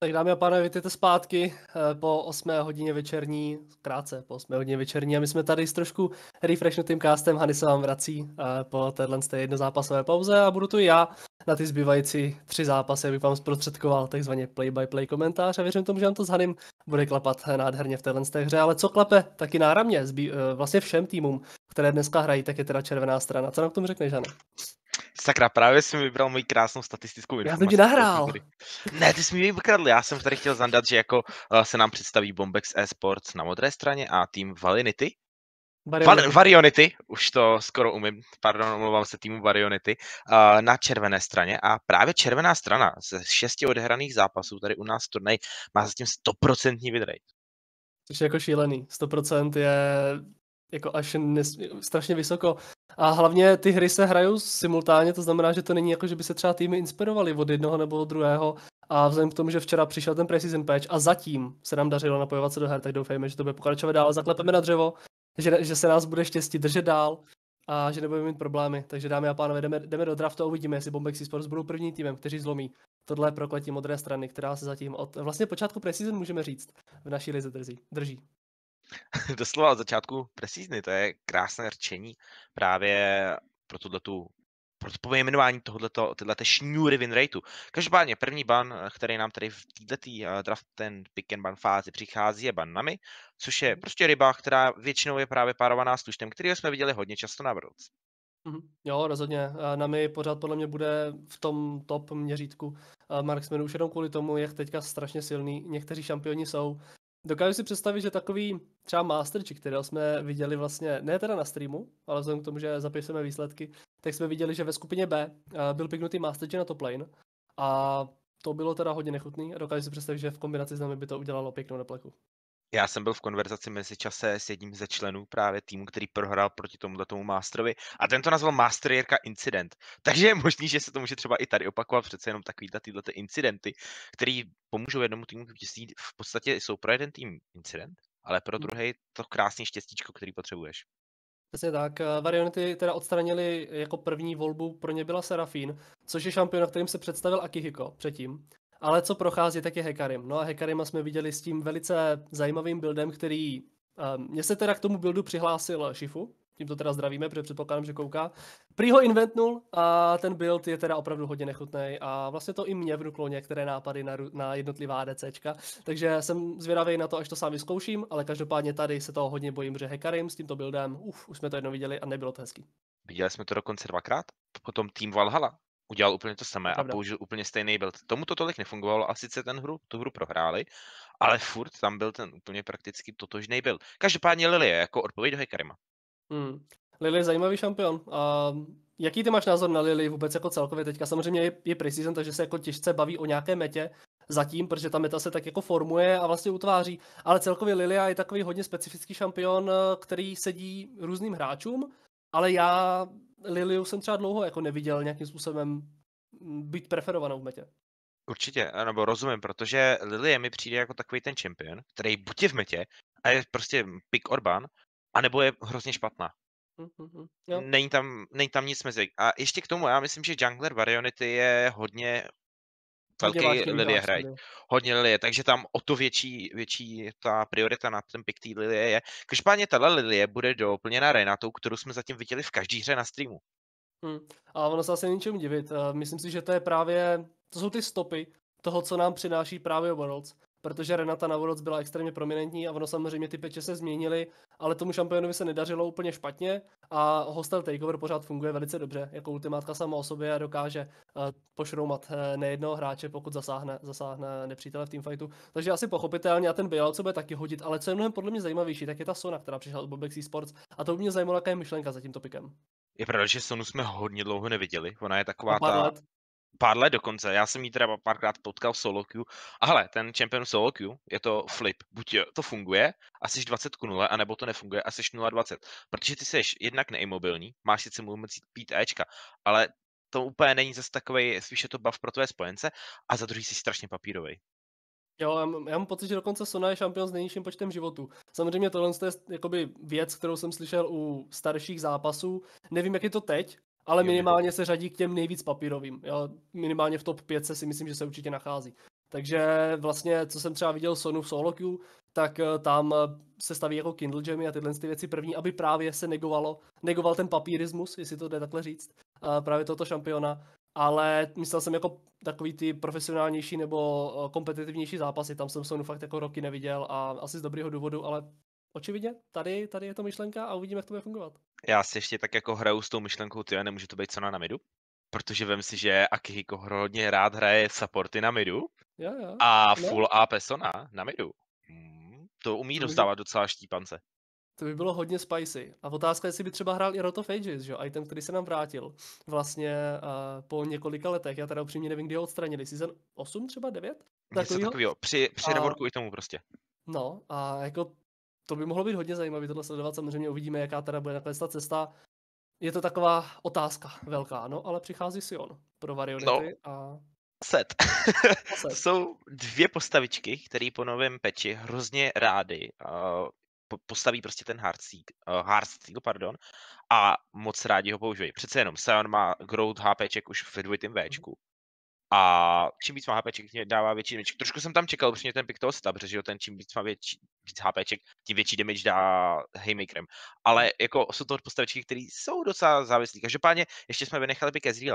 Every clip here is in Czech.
Tak dámy a pánové, vítejte zpátky po 8 hodině večerní, krátce po 8 hodině večerní a my jsme tady s trošku refreshnutým castem. Hany se vám vrací po téhle jednozápasové pauze a budu tu já na ty zbývající 3 zápasy, abych vám zprostředkoval takzvaně play-by-play komentář a věřím tomu, že vám to s Hanym bude klapat nádherně v téhle hře, ale co klape taky náramně vlastně všem týmům, které dneska hrají, tak je teda červená strana. Co nám k tomu řekneš, Hane? Sakra, právě jsem vybral moji krásnou statistickou informaci. Já jsem ti nahrál. Ne, ty jsi mi ji vykradl, já jsem tady chtěl zandat, že jako se nám představí Bombex Esports na modré straně a tým Valinity. Varionity, už to skoro umím, pardon, omlouvám se týmu Varionity, na červené straně a právě červená strana ze 6 odehraných zápasů tady u nás turnaj má zatím 100% win rate. Což je jako šílený, 100% je jako až strašně vysoko. A hlavně ty hry se hrajou simultánně, to znamená, že to není jako, že by se třeba týmy inspirovaly od jednoho nebo od druhého. A vzhledem k tomu, že včera přišel ten preseason patch a zatím se nám dařilo napojovat se do her, tak doufejme, že to bude pokračovat dál. Zaklepeme na dřevo, že se nás bude štěstí držet dál a že nebudeme mít problémy. Takže dámy a pánové, jdeme do draftu a uvidíme, jestli Bombex Esports budou prvním týmem, kteří zlomí tohle prokletí modré strany, která se zatím od vlastně počátku preseason můžeme říct v naší lize drží. Doslova od začátku preseasony, to je krásné rčení právě pro pro pojmenování tyhleté šňůry win rateu. Každopádně první ban, který nám tady v této draft ten pick and ban fázi přichází, je ban Nami, což je prostě ryba, která většinou je právě párovaná s tuštem, kterýho jsme viděli hodně často na Worlds. Jo, rozhodně. Nami pořád podle mě bude v tom top měřítku marksmanů už jenom kvůli tomu, jak teďka strašně silný někteří šampioni jsou. Dokážu si představit, že takový třeba Masterčik, kterého jsme viděli vlastně, ne teda na streamu, ale vzhledem k tomu, že zapisujeme výsledky, tak jsme viděli, že ve skupině B byl piknutý Masterčik na top lane a to bylo teda hodně nechutný a dokážu si představit, že v kombinaci s Nami by to udělalo pěknou neplechu. Já jsem byl v konverzaci mezi čase s jedním ze členů právě týmu, který prohrál proti tomu Masterovi a ten to nazval Master Jirka Incident. Takže je možný, že se to může třeba i tady opakovat, přece jenom tyhle incidenty, který pomůžou jednomu týmu vítězství, v podstatě jsou pro jeden tým incident, ale pro druhý to krásný štěstíčko, který potřebuješ. Přesně tak. Varionity teda odstranili jako první volbu, pro ně byla Serafín, což je šampion, na kterým se představil Akihiko předtím. Ale co prochází, tak je Hekarim. No a Hekarima jsme viděli s tím velice zajímavým buildem, který... Mně se teda k tomu buildu přihlásil Shifu, tím to teda zdravíme, protože předpokládám, že kouká. Prý ho inventnul a ten build je teda opravdu hodně nechutný a vlastně to i mě vnuklo některé nápady na jednotlivá ADCčka, takže jsem zvědavý na to, až to sám vyzkouším, ale každopádně tady se toho hodně bojím, že Hekarim s tímto buildem, už jsme to jednou viděli a nebylo to hezký. Viděli jsme to dokonce 2krát, potom tým Valhalla udělal úplně to samé a použil úplně stejný build. Tomu to tolik nefungovalo a sice tu hru prohráli, ale furt tam byl ten úplně prakticky totožný build. Každopádně Lilie jako odpověď do Hekarima. Lilie je zajímavý šampion. Jaký ty máš názor na Lilie vůbec jako celkově teďka? Samozřejmě je preseason, takže se jako těžce baví o nějaké metě zatím, protože ta meta se tak jako formuje a vlastně utváří. Ale celkově Lilia je takový hodně specifický šampion, který sedí různým hráčům, ale já Liliu jsem třeba dlouho jako neviděl nějakým způsobem být preferovanou v metě. Určitě, nebo rozumím, protože Lilie mi přijde jako takový ten champion, který buď je v metě a je prostě pick Orban, anebo je hrozně špatná. Není tam nic mezi. A ještě k tomu, já myslím, že jungler Varionity je hodně velký Lilie hrají. Hodně Lilie, takže tam o to větší ta priorita na ten pick té Lilie je. Každopádně tahle Lilie bude doplněna Renatou, kterou jsme zatím viděli v každý hře na streamu. A ono se asi není čemu divit. Myslím si, že to jsou ty stopy toho, co nám přináší právě Worlds. Protože Renata na Worlds byla extrémně prominentní a ono samozřejmě ty peče se změnily, ale tomu šampionovi se nedařilo úplně špatně a Hostile Takeover pořád funguje velice dobře. Jako ultimátka sama o sobě dokáže pošroumat nejednoho hráče, pokud zasáhne nepřítele v teamfightu. Takže asi pochopitelně a ten bailout se bude taky hodit, ale co je mnohem podle mě zajímavější, tak je ta Sona, která přišla od Bombex Esports a to by mě zajímalo, jaká je myšlenka za tímto pikem. Je pravda, že Sonu jsme hodně dlouho neviděli. Ona je taková pár let dokonce. Já jsem jí teda párkrát potkal v solo queue. A hele, ten champion solo queue je to flip. Buď to funguje a jsi 20-0, anebo to nefunguje a jsi 0-20. Protože ty jsi jednak neimobilní, máš sice moc být Ečka, ale to úplně není zase takovej, spíš je to buff pro tvé spojence a za druhý jsi strašně papírovej. Jo, já mám pocit, že dokonce Sona je šampion s nejnižším počtem životů. Samozřejmě tohle je jakoby věc, kterou jsem slyšel u starších zápasů. Nevím, jak je to teď, ale minimálně se řadí k těm nejvíc papírovým. Jo? Minimálně v top 5 si myslím, že se určitě nachází. Takže vlastně, co jsem třeba viděl Sonu v solo queue, tak tam se staví jako Kindle Jammy a tyhle ty věci první, aby právě se negoval ten papírismus, jestli to jde takhle říct, právě tohoto šampiona. Ale myslel jsem jako takový ty profesionálnější nebo kompetitivnější zápasy, tam jsem Sonu fakt jako roky neviděl a asi z dobrého důvodu, ale očividně, tady je to myšlenka a uvidíme, jak to bude fungovat. Já si ještě tak jako hraju s tou myšlenkou, ty nemůže to být Sona na midu? Protože vem si, že Akihiko hodně rád hraje supporty na midu Jo. a full AP Sona na midu. To umí dostávat docela štípance. To by bylo hodně spicy. A otázka je, jestli by třeba hrál i Rot of Ages, že? Item, který se nám vrátil vlastně po několika letech. Já teda upřímně nevím, kdy ho odstranili. Season 8 třeba 9? Něco takového. Při reworku i tomu prostě. No a jako to by mohlo být hodně zajímavé tohle sledovat. Samozřejmě uvidíme, jaká teda bude nakonec ta cesta. Je to taková otázka velká, no, ale přichází Sion pro Varionity a... Set. To jsou dvě postavičky, které po novém peči hrozně rády postaví prostě ten Heartsteel, pardon, a moc rádi ho používají. Přece jenom Sion má growth HPček už ve dvojitým Včku. A čím víc má HPček, tím dává větší damage. Trošku jsem tam čekal, protože ten pick toho stav, protože ten čím víc má víc HPček, tím větší damage dá Haymakerem. Ale jako jsou to postavičky, které jsou docela závislí. Každopádně ještě jsme vynechali pick Ezreala.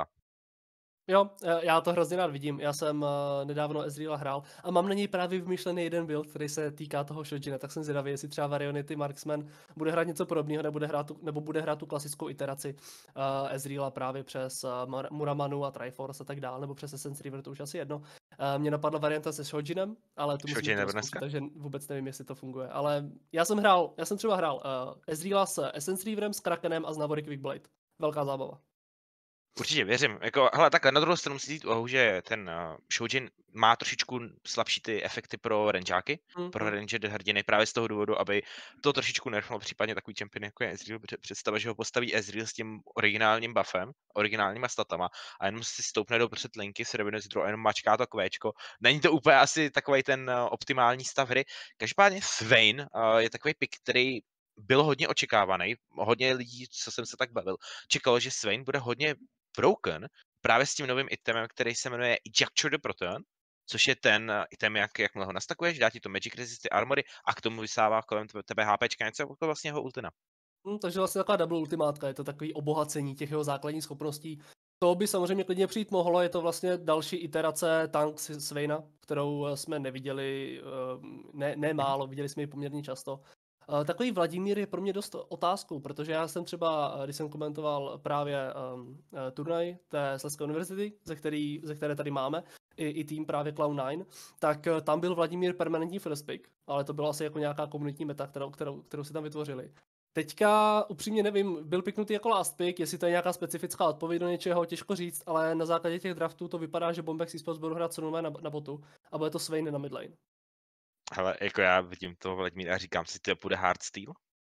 Jo, já to hrozně rád vidím. Já jsem nedávno Ezreala hrál a mám na něj právě vymyšlený jeden build, který se týká toho Shojina, tak jsem zvědavý, jestli třeba Varionity Marksman bude hrát něco podobného, nebo bude hrát tu klasickou iteraci Ezreala právě přes Muramanu a Triforce a tak dále, nebo přes Essence River, to už asi jedno. Mě napadla varianta se Shojinem, ale tu musím zkusit, takže vůbec nevím, jestli to funguje. Ale já jsem třeba hrál Ezreala s Essence Riverem, s Krakenem a s Navori Quickblade. Velká zábava. Určitě, věřím. Jako, hele, takhle na druhou stranu musí jít že ten Shojin má trošičku slabší ty efekty pro rangeáky, pro ranged hrdiny, právě z toho důvodu, aby to trošičku nerfnul případně takový champion, jako je Ezreal. Představa, že ho postaví Ezreal s tím originálním buffem, originálníma statama a jenom si stoupne do před linky s Revenant Draw a jenom mačká to kvéčko. Není to úplně asi takový ten optimální stav hry. Každopádně Swain je takový pick, který byl hodně očekávaný. Hodně lidí, co jsem se tak bavil, čekalo, že Swain bude hodně broken právě s tím novým itemem, který se jmenuje Ejecture the Proton, což je ten item, jakmile ho nastakuješ, dá ti to Magic Resist Armory a k tomu vysává kolem tebe HPčka, něco jako vlastně jeho ultina. Takže vlastně taková double ultimátka, je to takový obohacení těch jeho základních schopností. To by samozřejmě klidně přijít mohlo, je to vlastně další iterace tank Swaina, kterou jsme neviděli, ne málo, viděli jsme ji poměrně často. Takový Vladimír je pro mě dost otázkou, protože já jsem třeba, když jsem komentoval právě turnaj té Slezské univerzity, ze které tady máme, i tým právě Cloud9, tak tam byl Vladimír permanentní first pick, ale to byla asi jako nějaká komunitní meta, kterou si tam vytvořili. Teďka upřímně nevím, byl piknutý jako last pick, jestli to je nějaká specifická odpověď do něčeho, těžko říct, ale na základě těch draftů to vypadá, že Bombex Esports budou hrát Sonoma na botu a bude to Swain na midlane. Hele, jako já vidím toho Vladimíra a říkám si, to bude Heartsteel.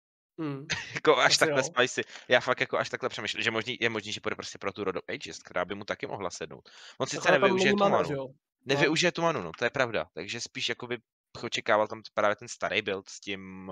Jako až takhle spicy. Já fakt jako až takhle přemýšlím, že je možný, že půjde prostě pro tu Rod of Ages, která by mu taky mohla sednout. On sice nevyužije tu manu. Nevyužije tu manu, no, to je pravda. Takže spíš jako by očekával tam právě ten starý build s tím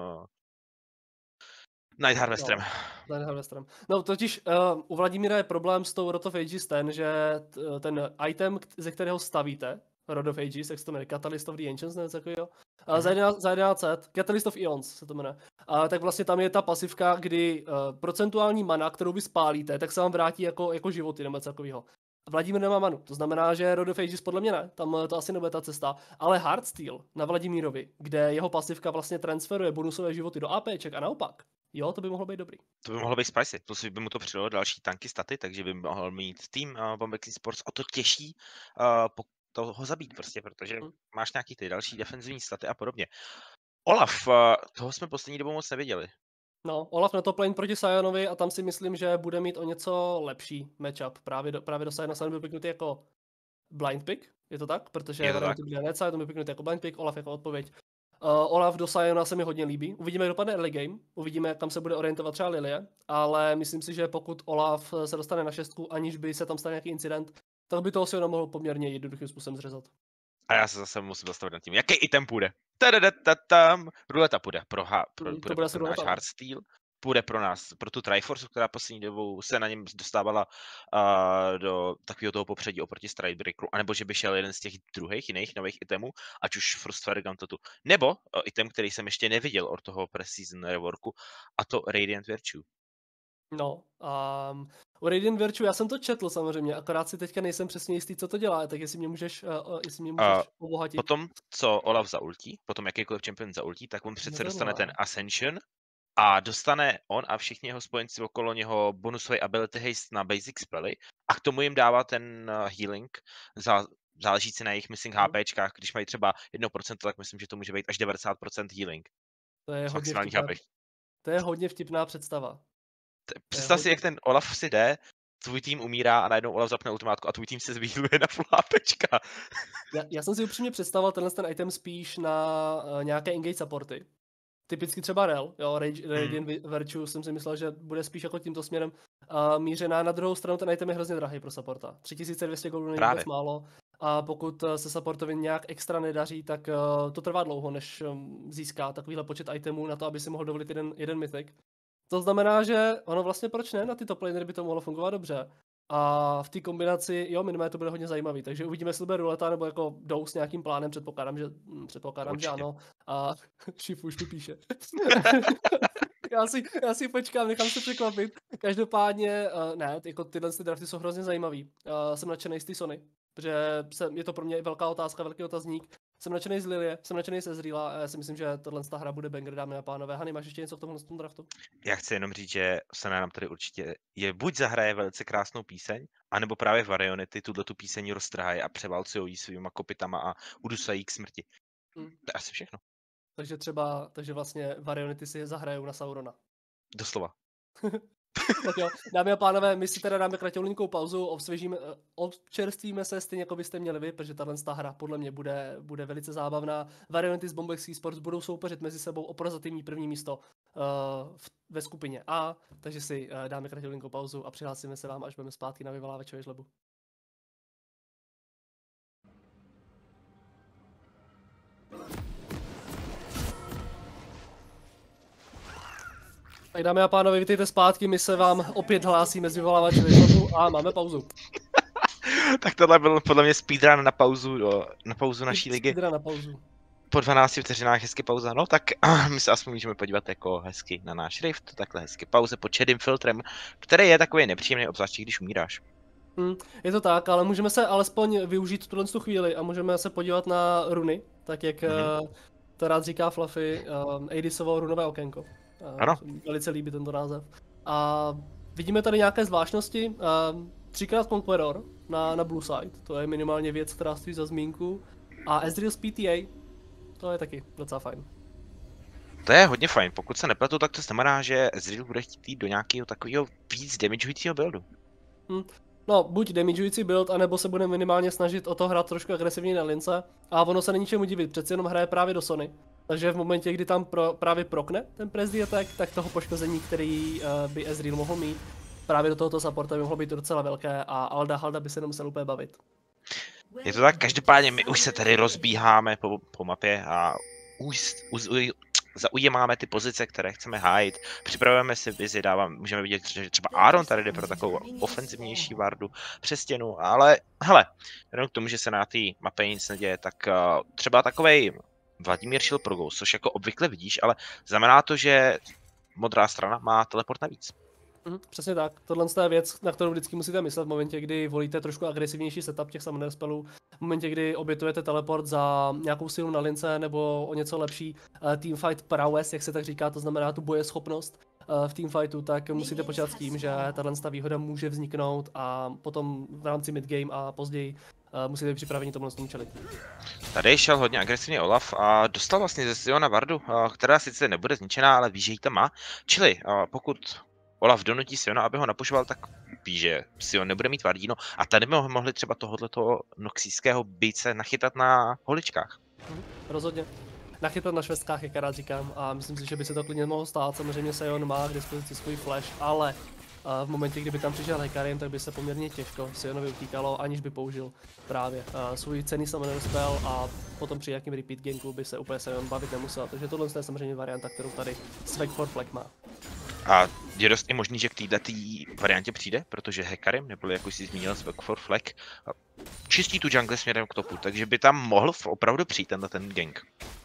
Night Harvesterem. Night Harvesterem. No totiž u Vladimíra je problém s tou Rod of Ages ten, že ten item, ze kterého stavíte, Rod of Ages, jak se to jmenuje, Catalyst of the Ancients, nebo takového, za 1100, Catalyst of Eons se to jmenuje. Tak vlastně tam je ta pasivka, kdy procentuální mana, kterou vy spálíte, tak se vám vrátí jako životy nebo něco takového. Vladimír nemá manu, to znamená, že Rod of Ages podle mě ne, tam to asi nebude ta cesta, ale Heartsteel na Vladimírovi, kde jeho pasivka vlastně transferuje bonusové životy do APček a naopak, jo, to by mohlo být dobrý. To by mohlo být spicy, plus by mu to přidalo další tanky staty, takže by mohl mít tým Bombex Esports o to těžší ho zabít prostě, protože máš nějaký ty další defenzivní staty a podobně. Olaf, toho jsme poslední dobou moc neviděli. No, Olaf na top lane proti Sionovi a tam si myslím, že bude mít o něco lepší matchup. Právě do Siona Sion byl piknutý jako blind pick, je to tak? Protože Varioty byly hned, Sion byl piknutý jako blind pick, Olaf jako odpověď. Olaf do Siona se mi hodně líbí. Uvidíme, jak dopadne early game, uvidíme, kam se bude orientovat třeba Lilie, ale myslím si, že pokud Olaf se dostane na 6, aniž by se tam stal nějaký incident, tak by toho Siona mohl poměrně jednoduchým způsobem zřezat. A já se zase musím zastavit nad tím, jaký item půjde. Ruleta půjde pro náš Heartsteel, půjde pro nás, pro tu Triforce, která poslední dobou se na něm dostávala do takového toho popředí oproti Stridebreakeru, anebo že by šel jeden z těch druhých jiných nových itemů, ať už Frostfire Gantotu, nebo item, který jsem ještě neviděl od toho Preseason reworku, a to Radiant Virtue. No, o Radiant Virtue já jsem to četl samozřejmě, akorát si teďka nejsem přesně jistý, co to dělá, tak jestli mě můžeš obohatit. Potom, co Olaf zaultí, potom jakýkoliv champion zaultí, tak on přece dostane ten Ascension a dostane on a všichni jeho spojenci okolo něho bonusový ability haste na basic spelly a k tomu jim dává ten healing, záležící na jejich missing HPčkách, když mají třeba 1%, tak myslím, že to může být až 90% healing. To je hodně vtipná představa. Představ si, jak ten Olaf si jde, tvůj tým umírá a najednou Olaf zapne automátku a tvůj tým se zvýhluje na full HPčka. Já jsem si upřímně představoval ten item spíš na nějaké engage supporty. Typicky třeba Rel, jo, Radiant Virtue jsem si myslel, že bude spíš jako tímto směrem mířená. Na druhou stranu ten item je hrozně drahý pro supporta. 3200 goldů není vůbec málo. A pokud se supportovi nějak extra nedaří, tak to trvá dlouho, než získá takovýhle počet itemů na to, aby si mohl dovolit jeden mythic. To znamená, že ono vlastně proč ne, na ty top lanery by to mohlo fungovat dobře. A v té kombinaci, jo, minimálně to bude hodně zajímavý, takže uvidíme, jestli to bude ruleta, nebo jako jdou s nějakým plánem, předpokládám, že ano. A Shifu už tu píše. já si počkám, nechám se překvapit. Každopádně, ne, jako tyhle drafty jsou hrozně zajímavý. Jsem nadšenej z té Sony, protože je to pro mě velká otázka, velký otazník. Jsem nadšenej z Lilie, jsem nadšenej z Ezreala a já si myslím, že tohle hra bude banger, dámy a pánové. Hany, máš ještě něco k tomu draftu? Já chci jenom říct, že Sona nám tady určitě buď zahraje velice krásnou píseň, anebo právě Varionity tu píseň roztrhají a převálcují jí svýma kopytama a udusají k smrti. To je asi všechno. Takže vlastně Varionity si zahrajou na Saurona. Doslova. Tak jo, dámy a pánové, my si teda dáme kratělinkou pauzu, občerstvíme se stejně, jako byste měli vy, protože tato hra podle mě bude velice zábavná. Varionity z Bombex Esports budou soupeřit mezi sebou o prozatímní první místo ve skupině A, takže si dáme kratělinkou pauzu a přihlásíme se vám, až budeme zpátky na vyvolávačové žlebu. Tak dámy a pánové, vítejte zpátky, my se vám opět hlásíme z vyvolávačové žlebu a máme pauzu. Tak tohle byl podle mě speedrun na pauzu naší ligy. Speedrun na pauzu. Po 12 vteřinách hezky pauza, no tak my se aspoň můžeme podívat jako hezky na náš rift, takhle hezky pauze pod šedým filtrem, který je takový nepříjemný, obzvláště když umíráš. Je to tak, ale můžeme se alespoň využít tuhle chvíli a můžeme se podívat na runy, tak jak to rád říká Fluffy, Adisovo runové okénko. Ano. Velice líbí tento název. A vidíme tady nějaké zvláštnosti. 3x Conqueror na Blue Side, to je minimálně věc, která stojí za zmínku. A Ezreal's PTA, to je taky docela fajn. To je hodně fajn, pokud se nepletu, tak to znamená, že Ezreal bude chtít jít do nějakého takového víc damageujícího buildu. No, buď damageující build, anebo se bude minimálně snažit o to hrát trošku agresivně na lince. A ono se není čemu divit, přeci jenom hraje právě do Sony. Takže v momentě, kdy tam právě prokne ten Press Attack, tak toho poškození, který by Ezreal mohl mít, právě do tohoto supporta by mohlo být docela velké a Halda by se nemusel úplně bavit. Je to tak, každopádně my už se tady rozbíháme po mapě a zaujímáme ty pozice, které chceme hájit, připravujeme si vizi, můžeme vidět, že třeba Aaron tady jde pro takovou ofenzivnější vardu přes stěnu, ale hele, jenom k tomu, že se na té mapě nic neděje, tak třeba takovej Vladimír šel pro Ghost, což jako obvykle vidíš, ale znamená to, že modrá strana má teleport navíc. Přesně tak. Tohle je věc, na kterou vždycky musíte myslet v momentě, kdy volíte trošku agresivnější setup těch summoner spellů. V momentě, kdy obětujete teleport za nějakou sílu na lince nebo o něco lepší teamfight prowess, jak se tak říká, to znamená tu bojeschopnost v teamfightu, tak musíte počítat s tím, že tato výhoda může vzniknout a potom v rámci midgame a později musíte být připraveni tomu čelit. Tady šel hodně agresivně Olaf a dostal vlastně ze Siona vardu, která sice nebude zničená, ale ví, že ji tam má. Čili pokud Olaf donutí Siona, aby ho napušoval, tak ví, že Sion nebude mít vardíno a tady by mohli třeba tohoto noxijského bejce nachytat na holičkách. Rozhodně. Nachytat na švestkách, jak rád říkám, a myslím si, že by se to klidně mohlo stát. Samozřejmě Sion má k dispozici svůj flash, ale v momentě, kdyby tam přišel Hecarim, tak by se poměrně těžko Sionovi utíkalo, aniž by použil právě svůj cenný summoner spell a potom při nějakým repeat ganku by se úplně Sion bavit nemusel. Takže tohle je samozřejmě varianta, kterou tady Swag for Flag má. A je dost i možný, že k této variantě přijde, protože Hecarim, nebo jak už jsi zmínil, Back for Flag, čistí tu jungle směrem k topu, takže by tam mohl opravdu přijít ten gank.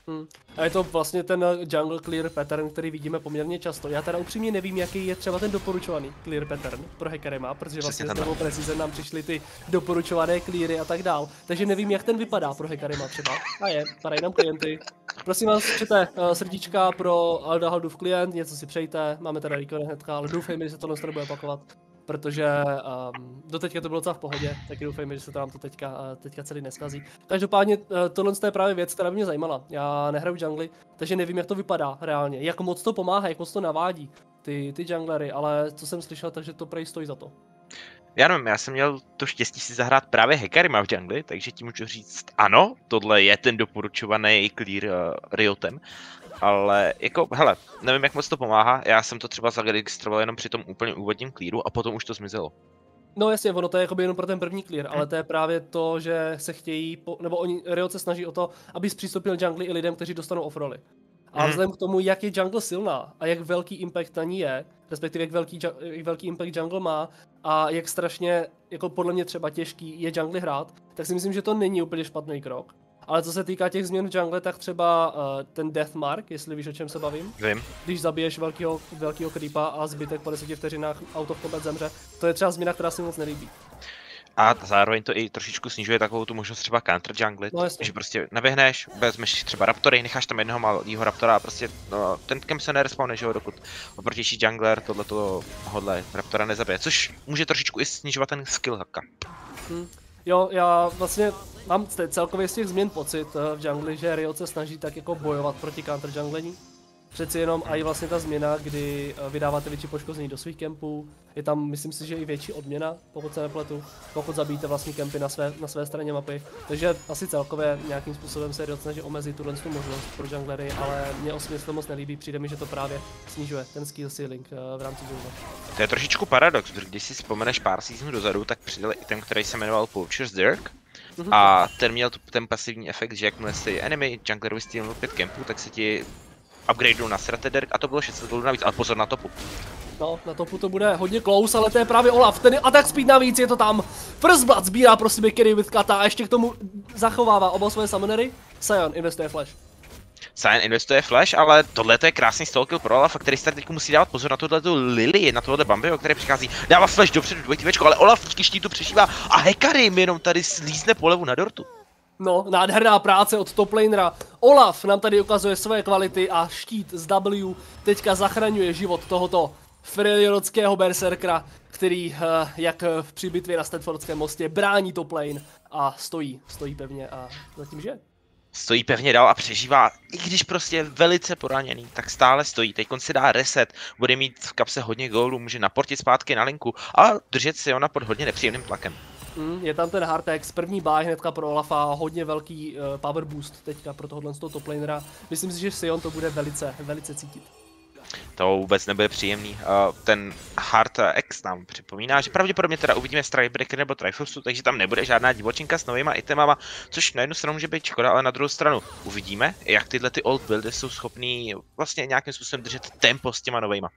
A je to vlastně ten jungle clear pattern, který vidíme poměrně často. Já teda upřímně nevím, jaký je třeba ten doporučovaný clear pattern pro Hecarima, protože vlastně s novou Precision nám přišly ty doporučované cleary a tak dál. Takže nevím, jak ten vypadá pro Hecarima třeba. A je, padají nám klienty. Prosím vás, čtěte srdíčka pro Aldahaldův klient, něco si přejte, máme teda recon hnedka, ale doufejme, že se to nebude opakovat. Protože doteďka to bylo docela v pohodě, taky doufejme, že se to nám to teďka celý neskazí. Každopádně tohle je právě věc, která by mě zajímala. Já nehraju jungly, takže nevím, jak to vypadá reálně, jak moc to pomáhá, jak moc to navádí ty junglery, ale co jsem slyšel, takže to prej stojí za to. Já nevím, já jsem měl to štěstí si zahrát právě Hecarima v jungli, takže ti můžu říct ano, tohle je ten doporučovaný clear Riotem. Ale jako, hele, nevím, jak moc to pomáhá, já jsem to třeba zaregistroval jenom při tom úplně úvodním clearu a potom už to zmizelo. No jasně, ono to je jakoby jenom pro ten první clear, ale to je právě to, že se chtějí, nebo Riot se snaží o to, aby zpřístupnil jungly i lidem, kteří dostanou off-roly. A vzhledem k tomu, jak je jungle silná a jak velký impact na ní je, respektive jak velký impact jungle má a jak strašně, jako podle mě třeba těžký je jungle hrát, tak si myslím, že to není úplně špatný krok. Ale co se týká těch změn v jungle, tak třeba ten Death Mark, jestli víš, o čem se bavím. Vím. Když zabiješ velkýho creepa a zbytek po 10 vteřinách out of combat zemře, to je třeba změna, která si moc nelíbí. A zároveň to i trošičku snižuje takovou tu možnost třeba counter junglit, že prostě naběhneš, vezmeš třeba raptory, necháš tam jednoho malého raptora a prostě ten camp se nerespawne, že jo, dokud oprotější jungler tohle raptora nezabije, což může trošičku i snižovat ten skill hacka. Jo, já vlastně mám celkově z těch změn pocit v jungli, že Riot se snaží tak jako bojovat proti counter junglení. Přeci jenom i vlastně ta změna, kdy vydáváte větší poškození do svých kempů, je tam, myslím si, že i větší odměna, pokud se nepletu, pokud zabíjíte vlastní kempy na své straně mapy. Takže asi celkově nějakým způsobem se Riot snaží omezit tu možnost pro junglery, ale mě osobně to moc nelíbí, přijde mi, že to právě snižuje ten skill ceiling v rámci jungle. To je trošičku paradox, protože když si vzpomeneš pár sezonů dozadu, tak přidal item, který se jmenoval Poacher's Dirk. A ten měl ten pasivní efekt, že jakmile si enemy jungler vystřílil 5 kempů, tak se ti upgradeu na Stratedirk a to bylo 600 goldů navíc, ale pozor na topu. No, na topu to bude hodně close, ale to je právě Olaf, ten attack speed navíc, je to tam. First Blood sbírá pro sebe carry with kata a ještě k tomu zachovává oba svoje summonery. Sion investuje flash. Sion investuje flash, ale tohle je krásný stalkill pro Olafa, který si tady teď musí dávat pozor na tohleto Lily, na tohle Bambio, který přichází, dává flash dopředu, dvojtivečko, ale Olaf díky štítu přežívá a Hecarim jenom tady slízne polevu na dortu. No, nádherná práce od toplanera. Olaf nám tady ukazuje své kvality a štít z W teďka zachraňuje život tohoto Freljordského berserkera, který, jak při bitvě na Stedfordském mostě, brání toplane a stojí pevně a zatím žije. Stojí pevně dál a přežívá, i když prostě je velice poraněný, tak stále stojí. Teď si dá reset, bude mít v kapse hodně gólů, může naportit zpátky na linku a držet si ona pod hodně nepříjemným tlakem. Je tam ten Hardtex, první buy hnedka pro Olafa, hodně velký power boost teďka pro tohohle toplanera. Myslím si, že Sion to bude velice cítit. To vůbec nebude příjemný. Ten Hard X nám připomíná, že pravděpodobně teda uvidíme Strikebreaker nebo Triforce, takže tam nebude žádná divočinka s novýma itemama, což na jednu stranu může být škoda, ale na druhou stranu uvidíme, jak tyhle ty old buildy jsou schopný vlastně nějakým způsobem držet tempo s těma novejma.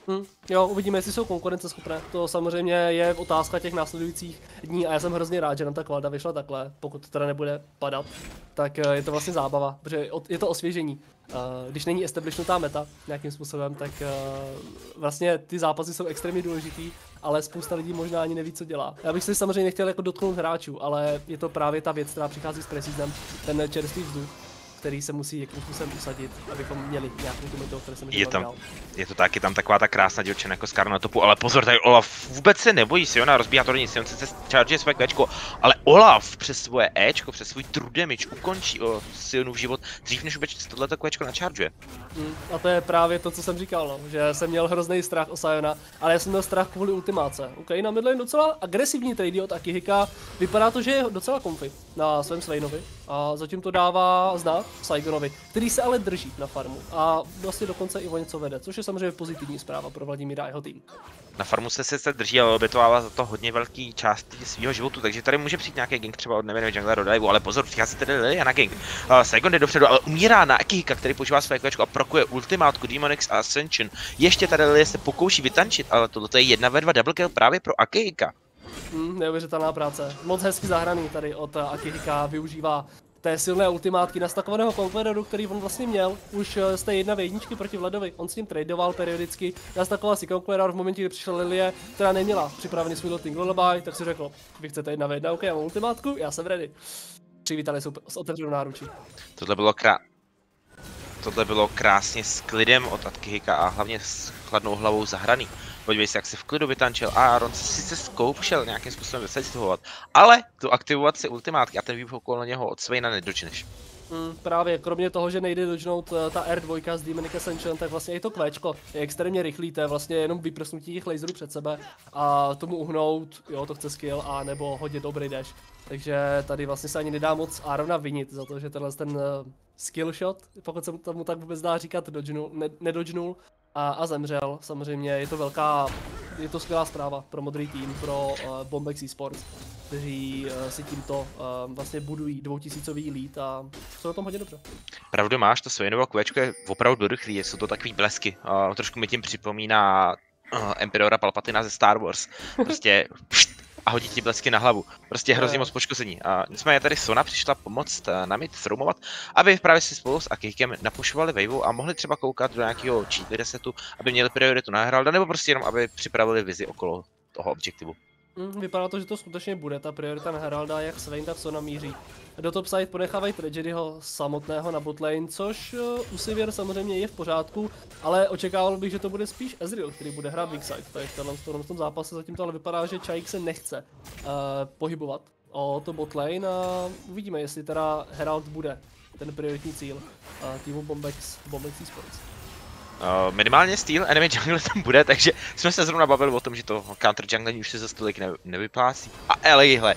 Jo, uvidíme, jestli jsou konkurenceschopné. To samozřejmě je otázka těch následujících dní a já jsem hrozně rád, že nám ta kvalita vyšla takhle. Pokud to teda nebude padat, tak je to vlastně zábava, protože je to osvěžení. Když není establishnutá meta nějakým způsobem, tak vlastně ty zápasy jsou extrémně důležitý, ale spousta lidí možná ani neví, co dělá. Já bych se samozřejmě nechtěl jako dotknout hráčů, ale je to právě ta věc, která přichází s Precisionem, ten čerstvý vzduch, který se musí jakým způsobem usadit, abychom měli nějakou tu metu, které se může dál. Je to taky tam taková ta krásná divočina jako Skarna na topu, ale pozor, tady Olaf vůbec se nebojí Siona, rozbíhá to do nic, Sion sice charge své Qčko, ale Olaf přes svoje Ečko, přes svůj true damage ukončí Sionův život dřív, než vůbec tohleto Qčko načargeuje. A to je právě to, co jsem říkal, no, že jsem měl hrozný strach o Siona, ale já jsem měl strach kvůli ultimáce. OK, na midlane docela agresivní trady od Akihika, vypadá to, že je docela comfy na svém Swainovi a zatím to dává znát. Saigonovi, který se ale drží na farmu a vlastně dokonce i o něco vede, což je samozřejmě pozitivní zpráva pro Vladimíra a jeho tým. Na farmu se sice drží, ale obětovala za to hodně velký části svého života, takže tady může přijít nějaký gank třeba od nevím, junglera do diveu, ale pozor, přichází tady Lilia na gank. Saigon jde dopředu, ale umírá na Akihika, který používá své kvečko a prokuje ultimátku Demonix a Ascension. Ještě tady Lilia se pokouší vytančit, ale tohle je 1v2 double kill právě pro Akihika. Neuvěřitelná práce. Moc hezky zahraný tady od Akihika, využívá té silné ultimátky nastakovaného Conqueroru, který on vlastně měl už z té 1v1 proti Vladovi. On s ním tradeoval periodicky, nastakoval si Conqueror v momentě, kdy přišla Lilie, která neměla připravený svůj Looting Lullaby, tak si řekl, vy chcete 1v1, ok, já mám ultimátku, já jsem ready. Přivítali jsou s otevřenou náručí. Tohle bylo krásně s klidem od Akihika a hlavně s chladnou hlavou zahraný. Podívej se, jak se v klidu vytančil a Aaron se sice zkoušel nějakým způsobem vysetovat, ale tu aktivaci ultimátky a ten výbuch okolo něho od Swaina nedočneš. Právě, kromě toho, že nejde dočnout ta R2 z Demonic Ascension, tak vlastně i to kvéčko je extrémně rychlý, to je vlastně jenom vyprsnutí těch laserů před sebe a tomu uhnout, jo, to chce skill a nebo hodně dobrý dash. Takže tady vlastně se ani nedá moc Aarona vinit za to, že tenhle ten skill shot, pokud se tomu tak vůbec dá říkat, nedodžnul a zemřel. Samozřejmě je to skvělá zpráva pro modrý tým, pro Bombex Esports, kteří si tímto vlastně budují 2000 lead a jsou na tom hodně dobře. Pravdu máš, to Swainovo kvečko je opravdu rychlý, jsou to takový blesky. Trošku mi tím připomíná Emperora Palpatina ze Star Wars. Prostě a hodí ti blesky na hlavu. Prostě hrozně moc poškození. A nicméně tady Sona přišla pomoct na mid thrumovat, aby právě si spolu s Akihikem napušovali waveu a mohli třeba koukat do nějakého cheat resetu, aby měli prioritu na Heralda, nebo prostě jenom aby připravili vizi okolo toho objektivu. Vypadá to, že to skutečně bude ta priorita na Heralda, jak Swain tak Sona míří. Do top side ponechávají Tragedyho samotného na botlane, což u Sivir samozřejmě je v pořádku, ale očekával bych, že to bude spíš Ezreal, který bude hrát big side. Tady v tom zápase zatím to ale vypadá, že Čajk se nechce pohybovat o to botlane a uvidíme, jestli teda Herald bude ten prioritní cíl týmu Bombex Esports. Minimálně Steel enemy jungle tam bude, takže jsme se zrovna bavili o tom, že to counter junglení už se za stolik nevyplácí. A Elliehle,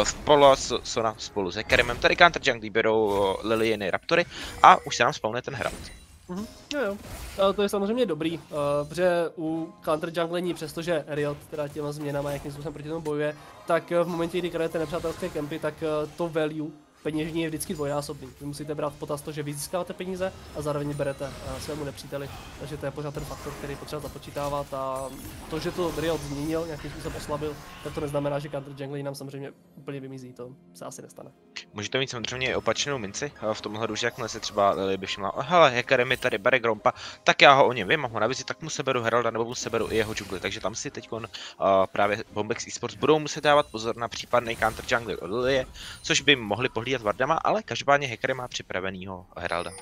Sona spolu s Hecarimem, tady counter junglí berou Lilieny Raptory a už se nám spawne ten Herald. Jo. To je samozřejmě dobrý, protože u counter junglení, přestože Riot teda těma změnama jakým způsobem proti tomu bojuje, tak v momentě, kdy kradete nepřátelské kempy, tak to value peněžní je vždycky dvojnásobný. Vy musíte brát v potaz to, že vy získáváte peníze a zároveň berete svému nepříteli. Takže to je pořád ten faktor, který potřeba započítávat a to, že to Riot změnil, nějakým způsobem oslabil, tak to neznamená, že counter jungling nám samozřejmě úplně vymizí, to se asi nestane. Může to mít samozřejmě opačnou minci v tomhle hledu, že jakmile se třeba Lily by všimla, hele, Hecarim mi tady bere Grompa, tak já ho o něm vím, mám ho na vizi, tak mu seberu Heralda nebo mu seberu i jeho jungly, takže tam si teď právě Bombex Esports budou muset dávat pozor na případný counter jungler od Lilie, což by mohli pohlídat Vardama, ale každopádně Hecarim má připravenýho Heralda.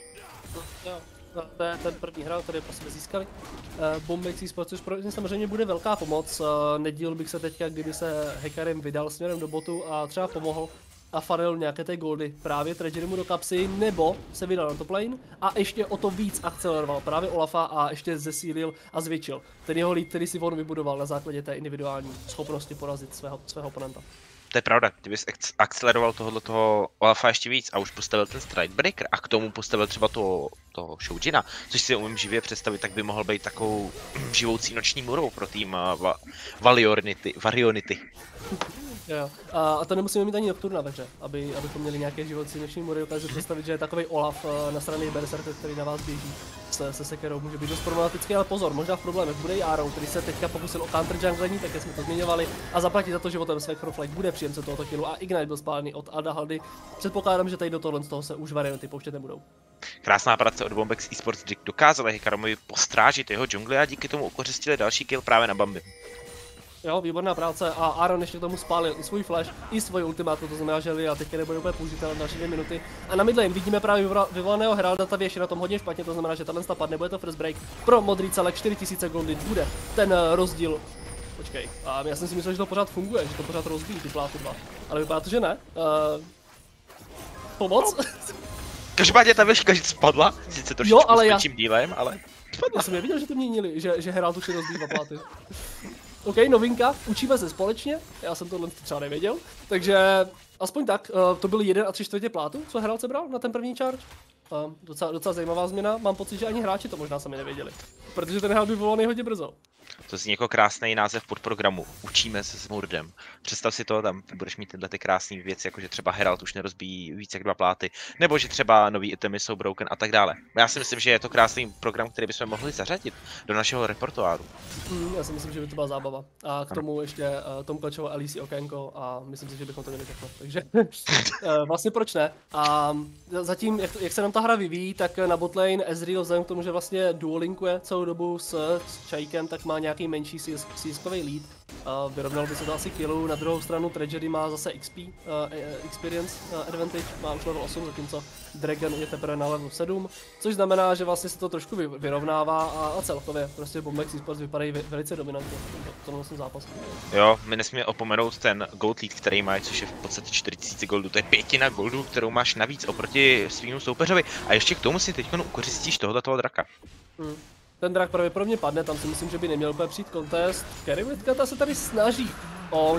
To je ten první Herald, který po sebe získali. Bombex Esports, což pro ně samozřejmě bude velká pomoc. Nedíl bych se teďka, kdyby se Hecarim vydal směrem do botu a třeba pomohl a faril nějaké té goldy právě Tragedymu do kapsy, nebo se vydal na top lane a ještě o to víc akceleroval právě Olafa a ještě zesílil a zvětšil ten jeho lead, který si on vybudoval na základě té individuální schopnosti porazit svého oponenta. To je pravda, kdybys akceleroval tohoto Olafa ještě víc a už postavil ten Stridebreaker a k tomu postavil třeba toho Shoujina, což si umím živě představit, tak by mohl být takovou živoucí noční můrou pro tým Varionity. Jo. A to nemusíme mít ani Nocturna ve hře, abychom měli nějaké živoucí noční můry. Dokážu představit, že takový Olaf na straně Berserker, který na vás běží se sekerou, může být dost problematický, ale pozor, možná v problémech bude i Aaron, který se teďka pokusil o counter junglení, tak jsme to zmiňovali, a zaplatí za to životem své Crowflight, bude příjemce tohoto killu a Ignite byl spálený od Adahaldy. Předpokládám, že tady do tohle z toho se už varianty pouštět nebudou. Krásná práce od Bombex Esports, kdy dokázali Hecaromovi postrážit jeho džungli a díky tomu ukořistili další kill právě na Bambi. Jo, výborná práce a Aaron ještě k tomu spálil i svůj flash, i svoji ultimátu, to znamená, že Lilia teďka nebude úplně použitelná další 2 minuty. A na midlane vidíme právě vyvolaného Heralda, ta věž je na tom hodně špatně, to znamená, že tahle padne, bude to first break. Pro modrý celek 4000 goldy bude ten rozdíl. Počkej, a já jsem si myslel, že to pořád funguje, že to pořád rozbíjí ty pláty 2, ale vypadá to, že ne. Pomoc? Každopádně ta věž spadla, sice trošičku s větším dílem, ale spadla. Já jsem neviděl, že to měnili, že Herald už je rozbíjí 2 pláty. OK, novinka, učíme se společně, já jsem tohle třeba nevěděl, takže aspoň tak, to byl 1 3/4 plátu, co Herald sebral na ten první charge. Docela zajímavá změna, mám pocit, že ani hráči to možná sami nevěděli, protože ten hráč byl vyvolaný hodně brzo. To zní jako krásný název podprogramu. Učíme se s Murdem. Představ si to, tam budeš mít tyhle ty krásné věci, jako že třeba Herald už nerozbíjí více jak 2 pláty, nebo že třeba nový itemy jsou broken a tak dále. Já si myslím, že je to krásný program, který bychom mohli zařadit do našeho repertoáru. Já si myslím, že by to byla zábava. A k tomu ještě Tom Klačovo Alici okénko a myslím si, že bychom to měli všechno. Takže vlastně proč ne? A zatím, jak se nám ta hra vyvíjí, tak na botlane Ezreal vzhledem k tomu, že vlastně duolinkuje celou dobu s Čajkem, tak má nějaký menší CS-kový lead. Vyrovnal by se to asi killu, na druhou stranu Tragedy má zase Experience Advantage, má už level 8, zatímco Dragon je teprve na level 7, což znamená, že vlastně se to trošku vyrovnává a celkově prostě Bombex eSports vypadají velice dominantně v tomhle zápasu. Jo, my nesmíme opomenout ten gold lead, který má, což je v podstatě 4000 goldu, to je 5 goldu, kterou máš navíc oproti svýmu soupeřovi a ještě k tomu si teď ukořistíš tohoto draka. Ten drak pravděpodobně padne, tam si myslím, že by neměl úplně přijít contest. Kerimlitka se tady snaží o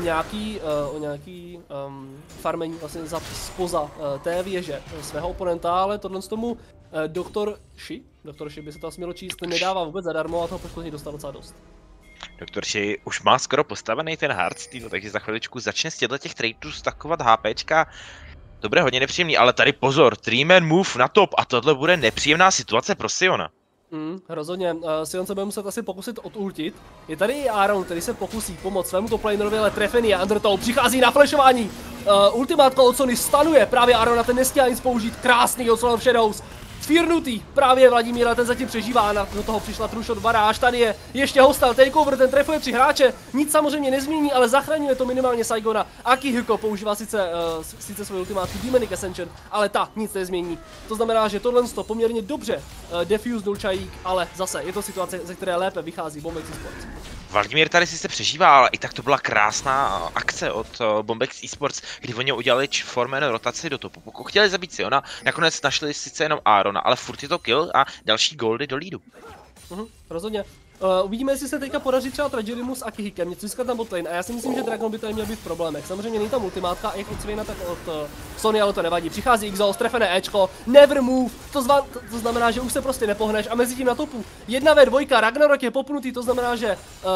nějaký farmení vlastně spoza té věže svého oponenta, ale tohle z tomu Dr. Shi by se to smělo číst, nedává vůbec zadarmo a toho poškození dostal docela dost. Dr. Shi už má skoro postavený ten Hearthstone, takže za chviličku začne z těch tradeů stakovat HPčka. Dobré, hodně nepříjemný, ale tady pozor, 3-man move na top a tohle bude nepříjemná situace pro Siona. Rozhodně, Sion se bude muset asi pokusit odultit. Je tady i Aaron, který se pokusí pomoct svému toplanerovi, ale trefený je Undertow, přichází na flashování. Ultimátka od Sony stanuje, právě Aaron ten nestíhá nic použít, krásný od Solar Shadows. Sfírnutý, právě Vladimíra, ten zatím přežívá, do toho přišla True Shot baráž, tady je ještě hostel, takeover, ten trefuje 3 hráče, nic samozřejmě nezmění, ale zachraňuje to minimálně Saigona. Akihiko používá sice svoji ultimátku Demonic Ascension, ale ta nic nezmění. To znamená, že tohle to poměrně dobře defusenul Čajík, ale zase je to situace, ze které lépe vychází Bombex eSports. Vladimír tady sice přežívá, ale i tak to byla krásná akce od Bombex eSports, kdy oni udělali foreman rotaci do topu. Pokud chtěli zabít Siona, nakonec našli sice jenom Aarona, ale furt je to kill a další goldy do leadu. Rozhodně. Uvidíme, jestli se teďka podaří třeba Tragedimu s Akihikem něco získat na botlane a já si myslím, že Dragon by tady měl být v problémech. Samozřejmě není tam ultimátka, jak od Swaina, tak od Sony, ale to nevadí. Přichází Exhaust, trefené Ečko, never move, to znamená, že už se prostě nepohneš a mezi tím na topu 1v2, Ragnarok je popnutý, to znamená, že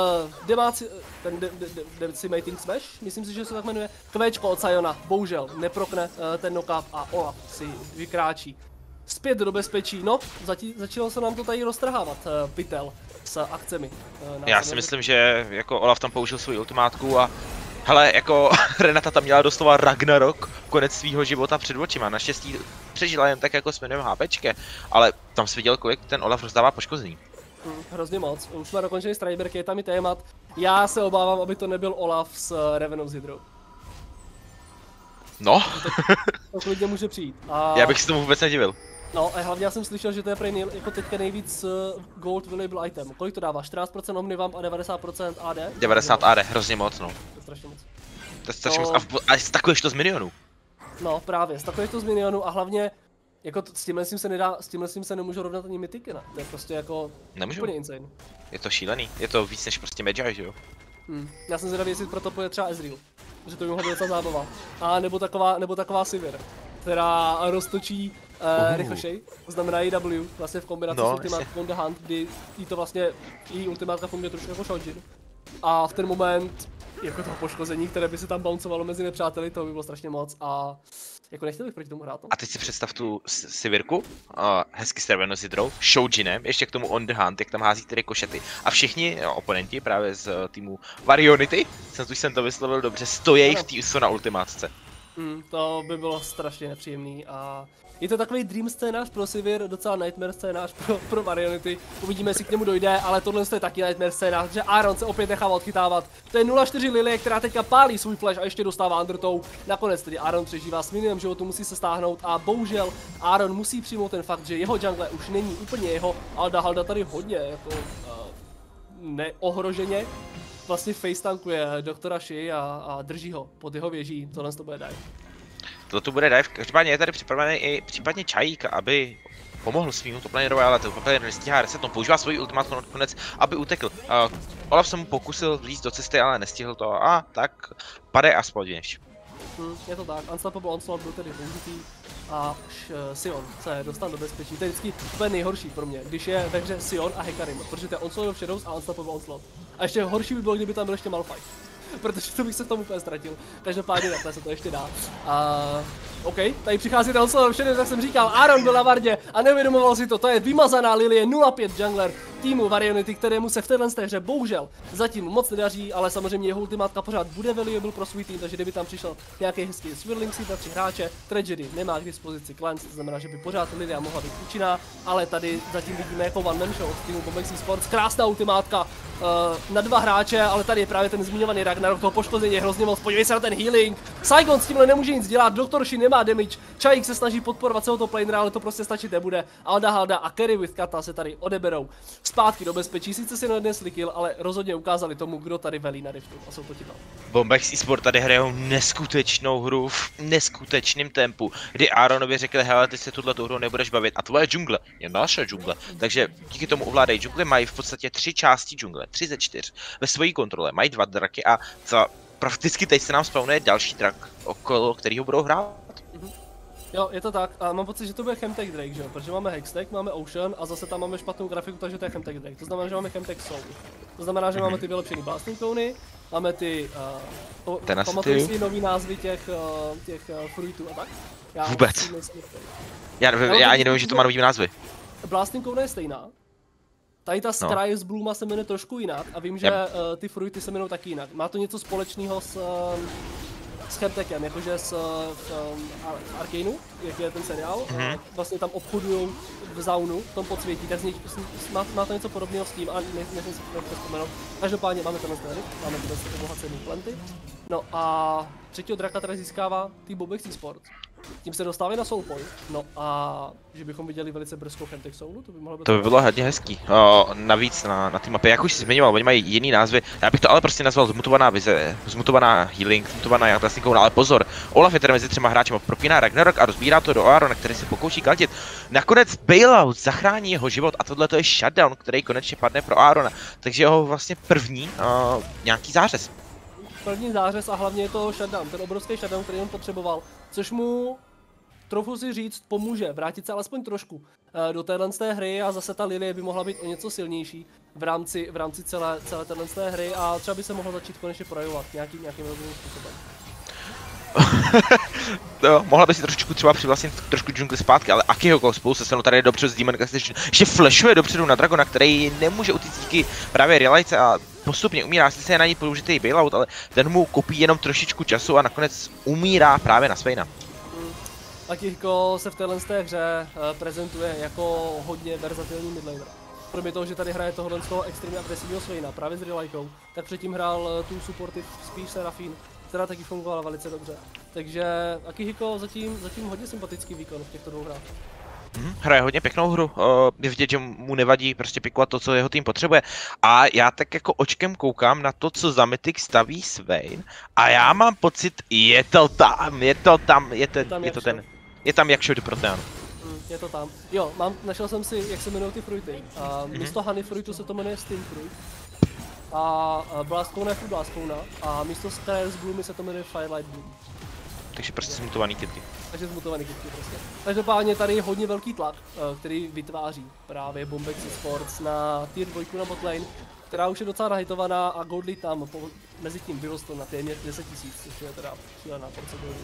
Decimating Smash, myslím si, že se tak jmenuje, Kvéčko od Siona, bohužel neprokne ten knockup a Olaf si vykráčí zpět do bezpečí. No, začalo se nám to tady roztrhávat, pytel s akcemi. Já si myslím, že jako Olaf tam použil svou ultimátku a hele, jako Renata tam měla doslova Ragnarok, konec svýho života před očima. Naštěstí přežila jen tak jako s jménem HPčke, ale tam jsi viděl, kolik ten Olaf rozdává poškození. Hrozně moc. Už jsme dokončili Striberky, je tam i témat. Já se obávám, aby to nebyl Olaf s Revenou z Hydrou. No. To klidně může přijít. Já bych si tomu vůbec nedivil. No a hlavně já jsem slyšel, že to je jako teďka nejvíc gold valuable item. Kolik to dává? 14% Omnivamp a 90% AD? 90 AD, hrozně moc, no. To je strašně moc. To je strašně moc. A stakuješ to z minionů. No právě, stakuješ to z minionů a hlavně jako s tímhle se nemůžu rovnat ani mytiky, ne? To je prostě jako úplně insane. Je to šílený, je to víc než prostě Magi, že jo? Já jsem zvědavý, jestli proto půjde třeba Ezreal. Že to by mohla být docela zábava. A nebo taková Sivir, která roztočí Ricochet, to znamená W, vlastně v kombinaci s ultimátkou on the Hunt, kdy její ultimátka funguje trošku jako Shojin. A v ten moment, jako toho poškození, které by se tam bouncovalo mezi nepřáteli, to by bylo strašně moc a jako nechtěl bych proti tomu hrát. No. A teď si představ tu Sivirku, hezky strvenou s Hydrou, Shojinem, ještě k tomu on the Hunt, jak tam hází ty rikošety. A všichni oponenti právě z týmu Varionity, jsem to vyslovil dobře, stojí v té Sona ultimátce. To by bylo strašně nepříjemný a je to takový dream scénář pro Sivir, docela nightmare scénář pro Varionity. Uvidíme, jestli k němu dojde, ale tohle je taky nightmare scénář, že Aaron se opět nechává odchytávat. To je 0-4 Lilie, která teďka pálí svůj flash a ještě dostává Undertow. Nakonec tedy Aaron přežívá s minimem životu, musí se stáhnout a bohužel Aaron musí přijmout ten fakt, že jeho jungle už není úplně jeho, ale Halda tady hodně jako neohroženě vlastně facetankuje doktora Shi a drží ho pod jeho věží. Tohle to bude dive. Tohle bude dive, každopádně je tady připravený i případně Čajík, aby pomohl svým toplanerovi, ale ten toplaner nestíhá resetnout, používá svoji ultimátku nakonec, aby utekl. Olaf se mu pokusil vlízt do cesty, ale nestihl to a tak padej a spodněš. Je to tak, Unstoppable Onslaught byl tedy použitý a Sion se dostal do bezpečí. To je vždycky úplně nejhorší pro mě, když je ve hře Sion a Hecarim, protože to je Onslaught of Shadows a Unstoppable Onslaught. A ještě horší by bylo, kdyby tam byl ještě Malphite. Protože to bych se v tom úplně ztratil. Každopádně takhle se to ještě dá. OK, tady přichází ten Onslaught of Shadows, jak jsem říkal, Aaron byl na vardě a neuvědomoval si to, to je vymazaná Lilie 0-5 jungler týmu Varionity, kterému se v téhle hře bohužel zatím moc nedaří, ale samozřejmě jeho ultimátka pořád bude valuable pro svůj tým, takže kdyby tam přišel nějaký hezký Swirling Seed na 3 hráče, Tragedy nemá k dispozici Cleanse, to znamená, že by pořád Lilia mohla být účinná, ale tady zatím vidíme jako one man show od týmu Bombay Sports, krásná ultimátka na 2 hráče, ale tady je právě ten zmiňovaný Ragnarok, toho poškození je hrozně moc, podívej se na ten healing, Saigon s tímhle nemůže nic dělat, Dr. Shin nemá damage, Chaik se snaží podporovat celou to planera, ale to prostě stačit nebude, Alda Halda a Carry with Kata se tady odeberou zpátky do bezpečí, sice si neodnesli kill, ale rozhodně ukázali tomu, kdo tady velí na Riftu a jsou to ti tam. Bombay Sport tady hrajou neskutečnou hru v neskutečném tempu, kdy Aaronovi řekli, hele, ty se tuto hru nebudeš bavit a tvoje džungle je naše džungle, takže díky tomu ovládají džungle, mají v podstatě 3 části džungle, 3 ze 4 ve své kontrole, mají 2 draky a prakticky teď se nám spawnuje další drak, okolo kterého budou hrát. Jo, je to tak a mám pocit, že to bude Chemtech Drake, že jo? Protože máme Hextech, máme Ocean a zase tam máme špatnou grafiku, takže to je Chemtech Drake. To znamená, že máme Chemtech Soul. To znamená, že máme ty vylepšený Blasting Cony, máme ty, pamatuju si nový názvy těch fruitů a tak? Vůbec. Já ani nevím, že to má nový názvy. Blasting Cony je stejná. Tady ta Scry z Blooma se jmenuje trošku jinak a vím, že ty fruity se jmenují taky jinak. Má to něco společného s Chemtechem, jakože s Arcaneu, jak je ten seriál, vlastně tam obchodují v zaunu, v tom podsvětí, tak má to něco podobného s tím a nechci si to vzpomenout. Každopádně máme tenhle rift, máme tenhle obohacený planty. No a třetího draka tady získává tým Bombay Sports. Tím se dostávají na Soul Point, no a že bychom viděli velice brzkou Chemtech Soulu, to by mohlo být... To by bylo hodně hezký, navíc na té mapě, jak už jsi zmiňoval, oni mají jiný názvy, já bych to ale prostě nazval zmutovaná vize, zmutovaná healing, zmutovaná Atlasnickou, ale pozor, Olaf je tady mezi 3 hráči, propíná Ragnarok a rozbírá to do Aarona, který se pokouší kantit. Nakonec Bailout zachrání jeho život a tohle to je shutdown, který konečně padne pro Aarona, takže jeho vlastně první nějaký zářez. První zářez a hlavně je to shutdown, ten obrovský shutdown, který on potřeboval, což mu, trochu si říct, pomůže vrátit se alespoň trošku do téhle hry a zase ta Lilie by mohla být o něco silnější v rámci celé téhle hry a třeba by se mohlo začít konečně projevovat nějakým rozumným způsobem. No, mohla by si trošičku třeba přivlastnit trošku džungli zpátky, ale Akiho spolu se tady dopředu s Demon ještě flashuje dopředu na Dragona, který nemůže utíct díky právě Relice a postupně umírá, sice je na ní použitý bailout, ale ten mu kopí jenom trošičku času a nakonec umírá právě na Swaina. Akihiko se v téhle hře prezentuje jako hodně verzatilní midlaner. Kromě toho, že tady hraje tohohle z toho extrémně agresivního Swaina právě s Relikou, tak předtím hrál tu supportive spíš Seraphine, která taky fungovala velice dobře. Takže Akihiko zatím hodně sympatický výkon v těchto 2 hrách. Hraje hodně pěknou hru, je vidět, že mu nevadí prostě pikovat to, co jeho tým potřebuje. A já tak jako očkem koukám na to, co za Mythic staví Swain a já mám pocit, je to tam jak show do Proteanu. Je to tam. Jo, našel jsem si, jak se jmenují ty fruity. Místo Honey Fruitu se to jmenuje Steam Fruit. A Blastcone je Blastcone a místo Sky's Bloomy se to jmenuje Firelight Bloom. Takže prostě zmutovaný kytky. Takže zmutovaný kytky prostě. Každopádně tady je hodně velký tlak, který vytváří právě Bombay Sports na tier 2 na botlane, která už je docela nahitovaná a Goldly tam mezi tím vyrostl na téměř 10 000, což je teda šílená procedura.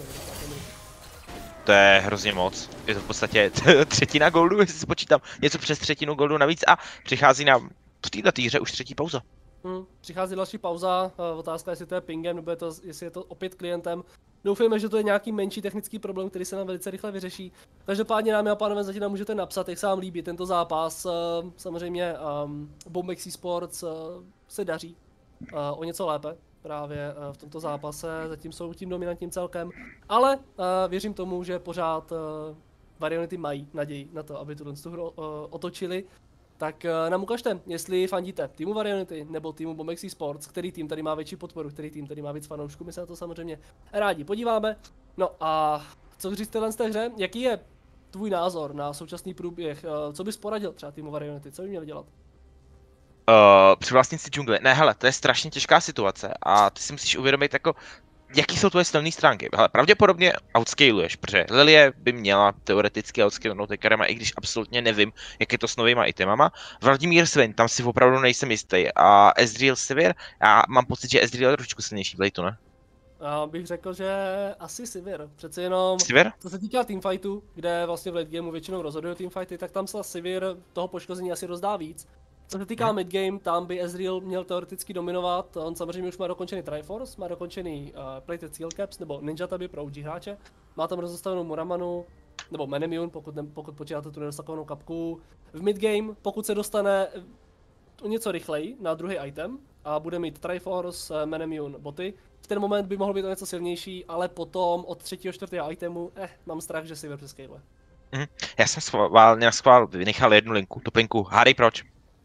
To je hrozně moc. Je to v podstatě třetina goldu, jestli si počítám. Něco přes třetinu goldu navíc a přichází nám v této hře už 3. pauza. Přichází další pauza, otázka jestli to je pingem, nebo jestli je to opět klientem. Doufejme, že to je nějaký menší technický problém, který se nám velice rychle vyřeší. Každopádně, dámy a pánové, zatím nám můžete napsat, jak se vám líbí tento zápas. Samozřejmě Bombay Sports se daří o něco lépe právě v tomto zápase, zatím jsou tím dominantním celkem, ale věřím tomu, že pořád Varionity mají naději na to, aby tu hru otočili. Tak nám ukažte, jestli fandíte týmu Varionity nebo týmu Bombay Sports, který tým tady má větší podporu, který tým tady má víc fanoušků, my se na to samozřejmě rádi podíváme. No a co říct téhle hře, jaký je tvůj názor na současný průběh, co bys poradil třeba týmu Varionity, co by měli dělat? Přivlastnit si džungli. Ne, hele, to je strašně těžká situace a ty si musíš uvědomit jako jaký jsou tvoje silné stránky? Hele, pravděpodobně outscaluješ, protože Lilie by měla teoreticky outscalenout Hekarima, i když absolutně nevím, jak je to s novýma itemama. Vladimír Sven, tam si opravdu nejsem jistý. A Ezreal Sivir, já mám pocit, že Ezreal je trošku silnější v lateu, ne? Já bych řekl, že asi Sivir. Přece jenom, Sivir? co se týká teamfightu, kde vlastně v late gameu většinou rozhodují teamfighty, tak tam se Sivir toho poškození asi rozdá víc. Co se týká midgame, tam by Ezreal měl teoreticky dominovat, on samozřejmě už má dokončený Triforce, má dokončený Plated Seal Caps, nebo Ninja Taby pro OG hráče, má tam rozostavenou Muramanu, nebo Menemune, pokud počítáte tu nedostakovanou kapku. V midgame, pokud se dostane něco rychleji na druhý item a bude mít Triforce, Menemune, boty, v ten moment by mohl být o něco silnější, ale potom od 3. 4. itemu, mám strach, že si přescaluje. Já jsem schvál vynechal jednu linku, topinku. Hádej proč?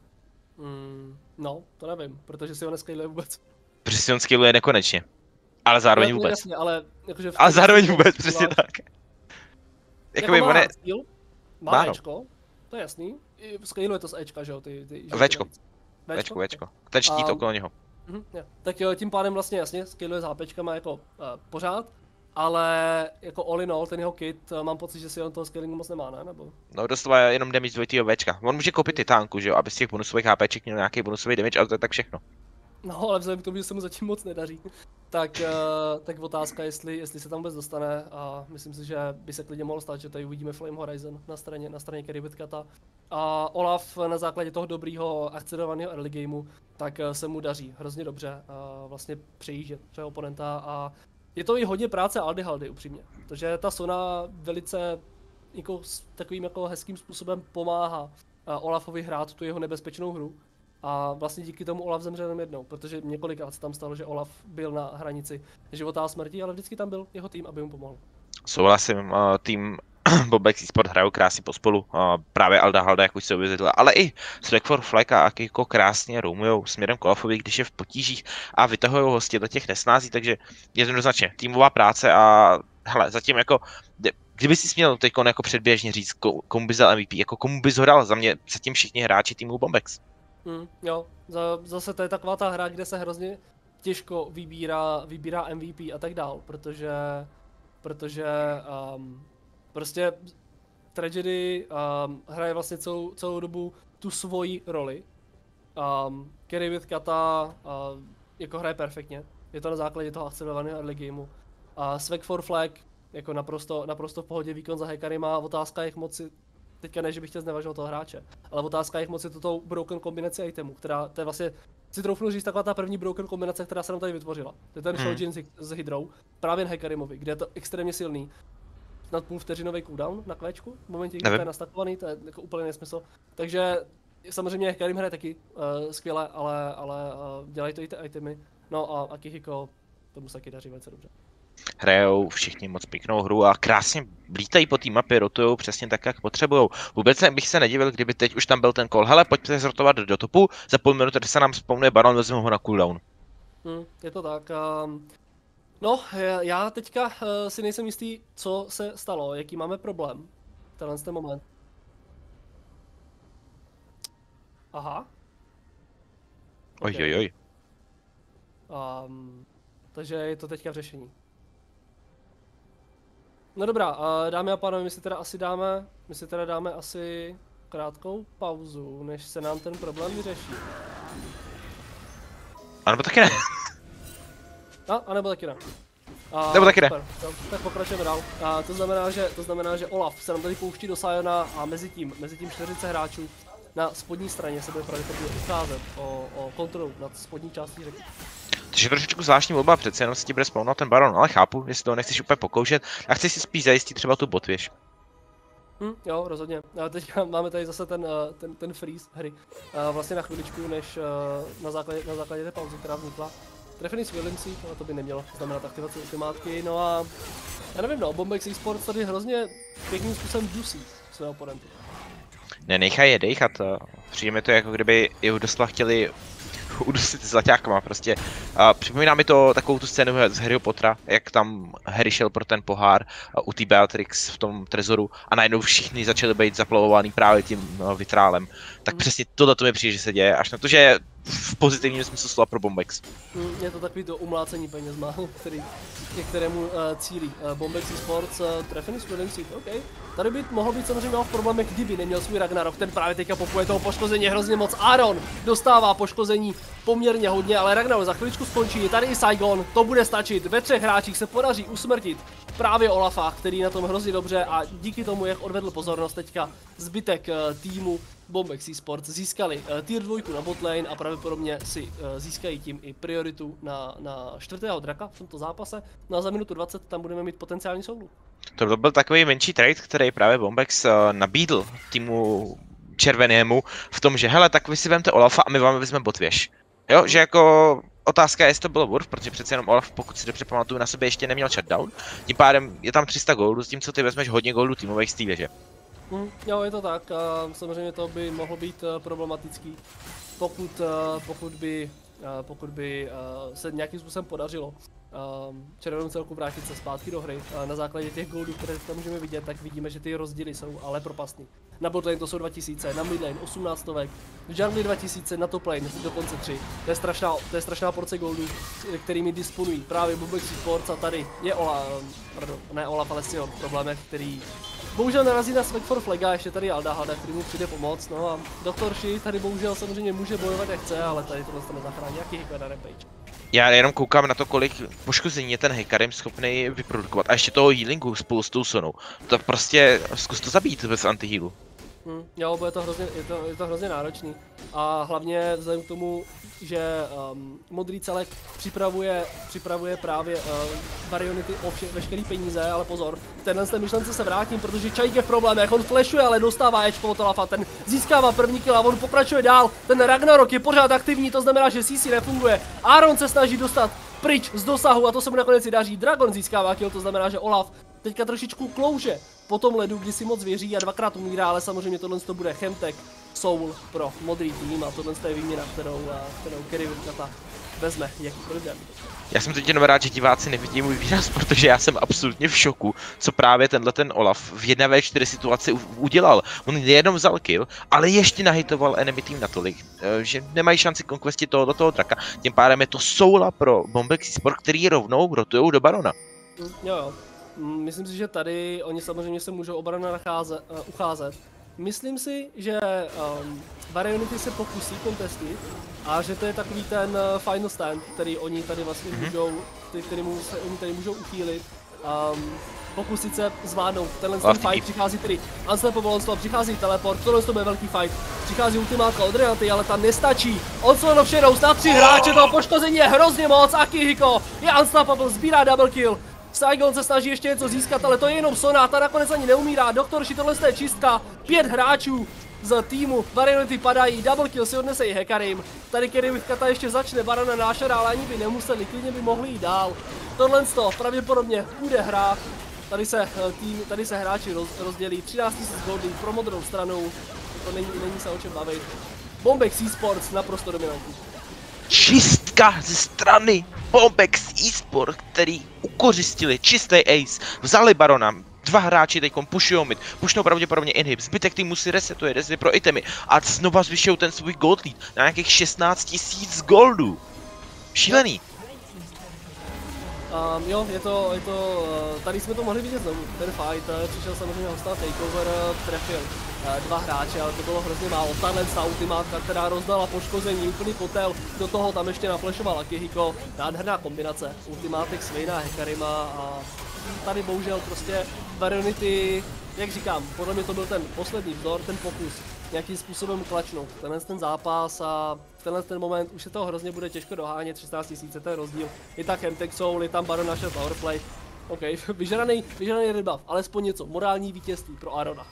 No, to nevím, protože si ho nescaluje vůbec. Protože si on scaluje nekonečně. Ale zároveň No, vůbec. Jasně, ale jakože ale zároveň vůbec, přesně tak. Jakoby má skill, má Ečko, to je jasný. Scaluje to z Ečka, že jo? Včko. Ten štít okolo něho. Tak jo, tím pádem vlastně jasně, scaluje s HPčkama jako pořád. Ale jako all in all, ten jeho kit, mám pocit, že si on toho scalingu moc nemá, ne? Nebo? No dostává jenom damage z dvojitýho Včka. On může koupit titánku, že jo, aby z těch bonusových HPček měl nějaký bonusový damage, ale to je tak všechno. No, ale vzhledem k tomu, že se mu zatím moc nedaří, tak otázka, jestli se tam vůbec dostane, a myslím si, že by se klidně mohlo stát, že tady uvidíme Flame Horizon na straně Carry with Kata. A Olaf na základě toho dobrýho akcelerovaného early gameu, tak se mu daří hrozně dobře vlastně přejíždět svého oponenta a je to i hodně práce Aldy Haldy, upřímně, protože ta Sona velice jako, takovým jako hezkým způsobem pomáhá Olafovi hrát tu jeho nebezpečnou hru. A vlastně díky tomu Olaf zemřel jenom jednou, protože několikrát se tam stalo, že Olaf byl na hranici života a smrti, ale vždycky tam byl jeho tým, aby mu pomohl. Souhlasím, tým Bombex eSport hrajou krásně pospolu, právě Alda Halda, jak už se objevila, ale i Swag for Flag a Akihiko krásně roamujou směrem k Olafovi, když je v potížích a vytahují hostě do těch nesnází, takže je to jednoznačně týmová práce a hele, zatím jako, kdyby si směl teď jako předběžně říct, komu bys dal MVP, jako komu bys ho dal, za mě zatím všichni hráči týmu Bombex. Jo, zase to je taková ta hra, kde se hrozně těžko vybírá MVP a tak dál, protože prostě Tragedy hraje vlastně celou dobu tu svoji roli. Carry with Kata jako hraje perfektně, je to na základě toho akcelerovaného early gameu. Swag for Flag jako naprosto v pohodě výkon za Hekarima, otázka jejich moci. Teďka ne, že bych chtěl znevažovat toho hráče, ale otázka je moc je to broken kombinaci itemů, která, to je vlastně, si troufnu říct, taková ta první broken kombinace, která se nám tady vytvořila. To je ten Shojin s Hydrou, právě Hekarimovi, kde je to extrémně silný. Nad půl vteřinový cooldown na kvéčku, v momentě, kdy to je nastakovaný, to je jako úplně nesmysl. Takže samozřejmě Hekarim hraje taky skvěle, ale dělají to i ty itemy. No a Akihiko, tomu se taky daří velice dobře. Hrajou všichni moc pěknou hru a krásně lítají po té mapě, rotujou přesně tak, jak potřebujou. Vůbec bych se nedivil, kdyby teď už tam byl ten call. Hele, pojďte zrotovat do topu, za půl minuty se nám spawnuje baron, vezmu ho na cooldown. Je to tak. No, já teďka si nejsem jistý, co se stalo, jaký máme problém. Tenhle ten moment. Aha. Okay. Oj. Takže je to teďka v řešení. No dobrá, dámy a pánové, my si teda dáme asi krátkou pauzu, než se nám ten problém vyřeší. A nebo taky ne. A nebo taky ne. Nebo taky ne. Tak pokračujeme dál. To znamená, že Olaf se nám tady pouští do Siona a mezi tím 40 hráčů na spodní straně se bude pravděpodobně ucházet o kontrolu nad spodní částí řeky. Takže trošičku zvláštní volba, přece jenom si ti bude spawnovat ten baron, ale chápu, jestli toho nechceš úplně pokoušet a chci si spíš zajistit třeba tu botvěž. Jo, rozhodně. Teďka máme tady zase ten freeze hry. Vlastně na chviličku, než na základě té pauzy, která vznikla. Trefený svillincí, ale to by nemělo znamenat aktivaci ultimátky, no a já nevím, no, Bombex eSports tady hrozně pěkným způsobem dusí své oponenty. Nenechaj je dejchat, přijde mi to jako kdyby i doslova chtěli udusit zlaťákama, prostě Připomíná mi to takovou tu scénu z Harryho Pottera, jak tam Harry šel pro ten pohár u té Beatrix v tom trezoru a najednou všichni začali být zaplavovaný právě tím vitrálem. Tak přesně tohle to mi přijde, že se děje, až na to, že je v pozitivním smyslu slova pro Bombex. Je to takový to umlácení penězma, ke kterému cílí. Bombex Esports trefený s Golden Street, OK. Tady by mohl být samozřejmě v problémech, kdyby neměl svůj Ragnarok, ten právě teďka popuje toho poškození hrozně moc. Aaron dostává poškození poměrně hodně, ale Ragnarok za chviličku skončí. Je tady i Saigon, to bude stačit. Ve 3 hráčích se podaří usmrtit právě Olafa, který na tom hrozně dobře a díky tomu, jak odvedl pozornost teďka zbytek týmu Bombex Esports získali tier 2 na botlane a pravděpodobně si získají tím i prioritu na 4. draka v tomto zápase. No a za minutu 20 tam budeme mít potenciální soulu. To byl takový menší trade, který právě Bombex nabídl týmu červenému v tom, že hele, tak vy si vemte Olafa a my vám vezmeme botvěž. Jo, že jako otázka je, jestli to bylo worth, protože přece jenom Olaf, pokud si dobře pamatuju, na sebe ještě neměl shutdown. Tím pádem je tam 300 goldů, s tím co ty vezmeš hodně goldů týmových z té věže. Jo, je to tak a samozřejmě to by mohlo být problematický, pokud by se nějakým způsobem podařilo červenou celku vrátit se zpátky do hry. Na základě těch goldů, které tam můžeme vidět, tak vidíme, že ty rozdíly jsou ale propastný. Na botlane to jsou 2000, na midlane 18, v jungle 2000, na top lane dokonce 3. To je strašná porce goldů, kterými disponují právě Bombex Esports a tady je Olaf, ale Sion v problémech, který bohužel narazí na Swag for Flaga, ještě tady Aldahada, který mu přijde pomoct, no a Dr. Shi tady bohužel samozřejmě může bojovat jak chce, ale tady tohle se nezachrání, jaký Hiko na Rampage. Já jenom koukám na to, kolik poškození je ten Hecarim schopný vyprodukovat a ještě toho healingu spolu s tou Sonou. To prostě zkus to zabít bez anti-healu. Jo, bo je to hrozně náročný a hlavně vzhledem k tomu, že modrý celek připravuje právě Barionity o veškerý peníze, ale pozor, tenhle myšlence se vrátím, protože Čajk je v problémech, on flashuje, ale dostává Edge od Olafa, ten získává první kill a on pokračuje dál, ten Ragnarok je pořád aktivní, to znamená, že CC nefunguje, Aaron se snaží dostat pryč z dosahu a to se mu nakonec i daří, Dragon získává kill, to znamená, že Olaf teďka trošičku klouže po tom ledu, kdy si moc věří a 2krát umírá, ale samozřejmě tohle to bude Chemtek Soul pro modrý tým a tohle je výměna, kterou Kerry Virkata vezme jakýkoliv den. Já jsem teď jenom rád, že diváci nevidí můj výraz, protože já jsem absolutně v šoku, co právě ten Olaf v 1v4 situaci udělal. On nejenom vzal kill, ale ještě nahitoval enemy tým natolik, že nemají šanci konquestit toho draka. Tím pádem je to soula pro Bombex Esports, který rovnou rotujou do Barona. Jo. Myslím si, že tady oni samozřejmě se můžou o Barona ucházet. Myslím si, že Barionity se pokusí kontestit a že to je takový ten final stand, který oni tady vlastně oni tady můžou uchýlit. Pokusit se zvládnout. Tenhle fight přichází tedy Unstoppable Onslaught, přichází teleport, tohle to bude velký fight. Přichází ultimátka od Renaty, ale ta nestačí. Onslaught of Shadows na 3 hráče, toho poškození je hrozně moc. Akihiko je Unstoppable, sbírá double kill. Saigon se snaží ještě něco získat, ale to je jenom Sonata, nakonec ani neumírá. Dr. Shi, tohle je čistka, 5 hráčů z týmu, Barionity padají, double kill si odnese i Hecarim. Tady Kerry Virkata ještě začne Barona nášera, ale ani by nemuseli, klidně by mohli jít dál. Tohle pravděpodobně bude hrát. Tady se hráči rozdělí, 13 000 goldů pro modrou stranu, to není se o čem bavit. Bombex Esports naprosto dominantní. Čistka ze strany Bombex Esports, který ukořistili čistý ace, vzali Barona, 2 hráči teďkom pushujou mid, pushnou pravděpodobně inhib, zbytek týmu si resetuje pro itemy a znova zvyšují ten svůj gold lead na nějakých 16 000 goldů. Šílený. Jo, je to, tady jsme to mohli vidět znovu, ten fight, přišel samozřejmě hostá takeover, trefil 2 hráče, ale to bylo hrozně málo. Tahle ultimátka, která rozdala poškození, úplný kotel, do toho tam ještě naflashoval Akihiko, nádherná kombinace, ultimátek Swaina a Hecarima a tady bohužel prostě Barionity, jak říkám, podle mě to byl ten poslední vzor, ten pokus nějakým způsobem klačnout ten zápas a v tenhle moment už se toho hrozně bude těžko dohánět, 16 000, to je rozdíl. Je tak Chemtek Soul, je tam Baron našel powerplay. OK, vyžraný rebuff, alespoň něco, morální vítězství pro Arona.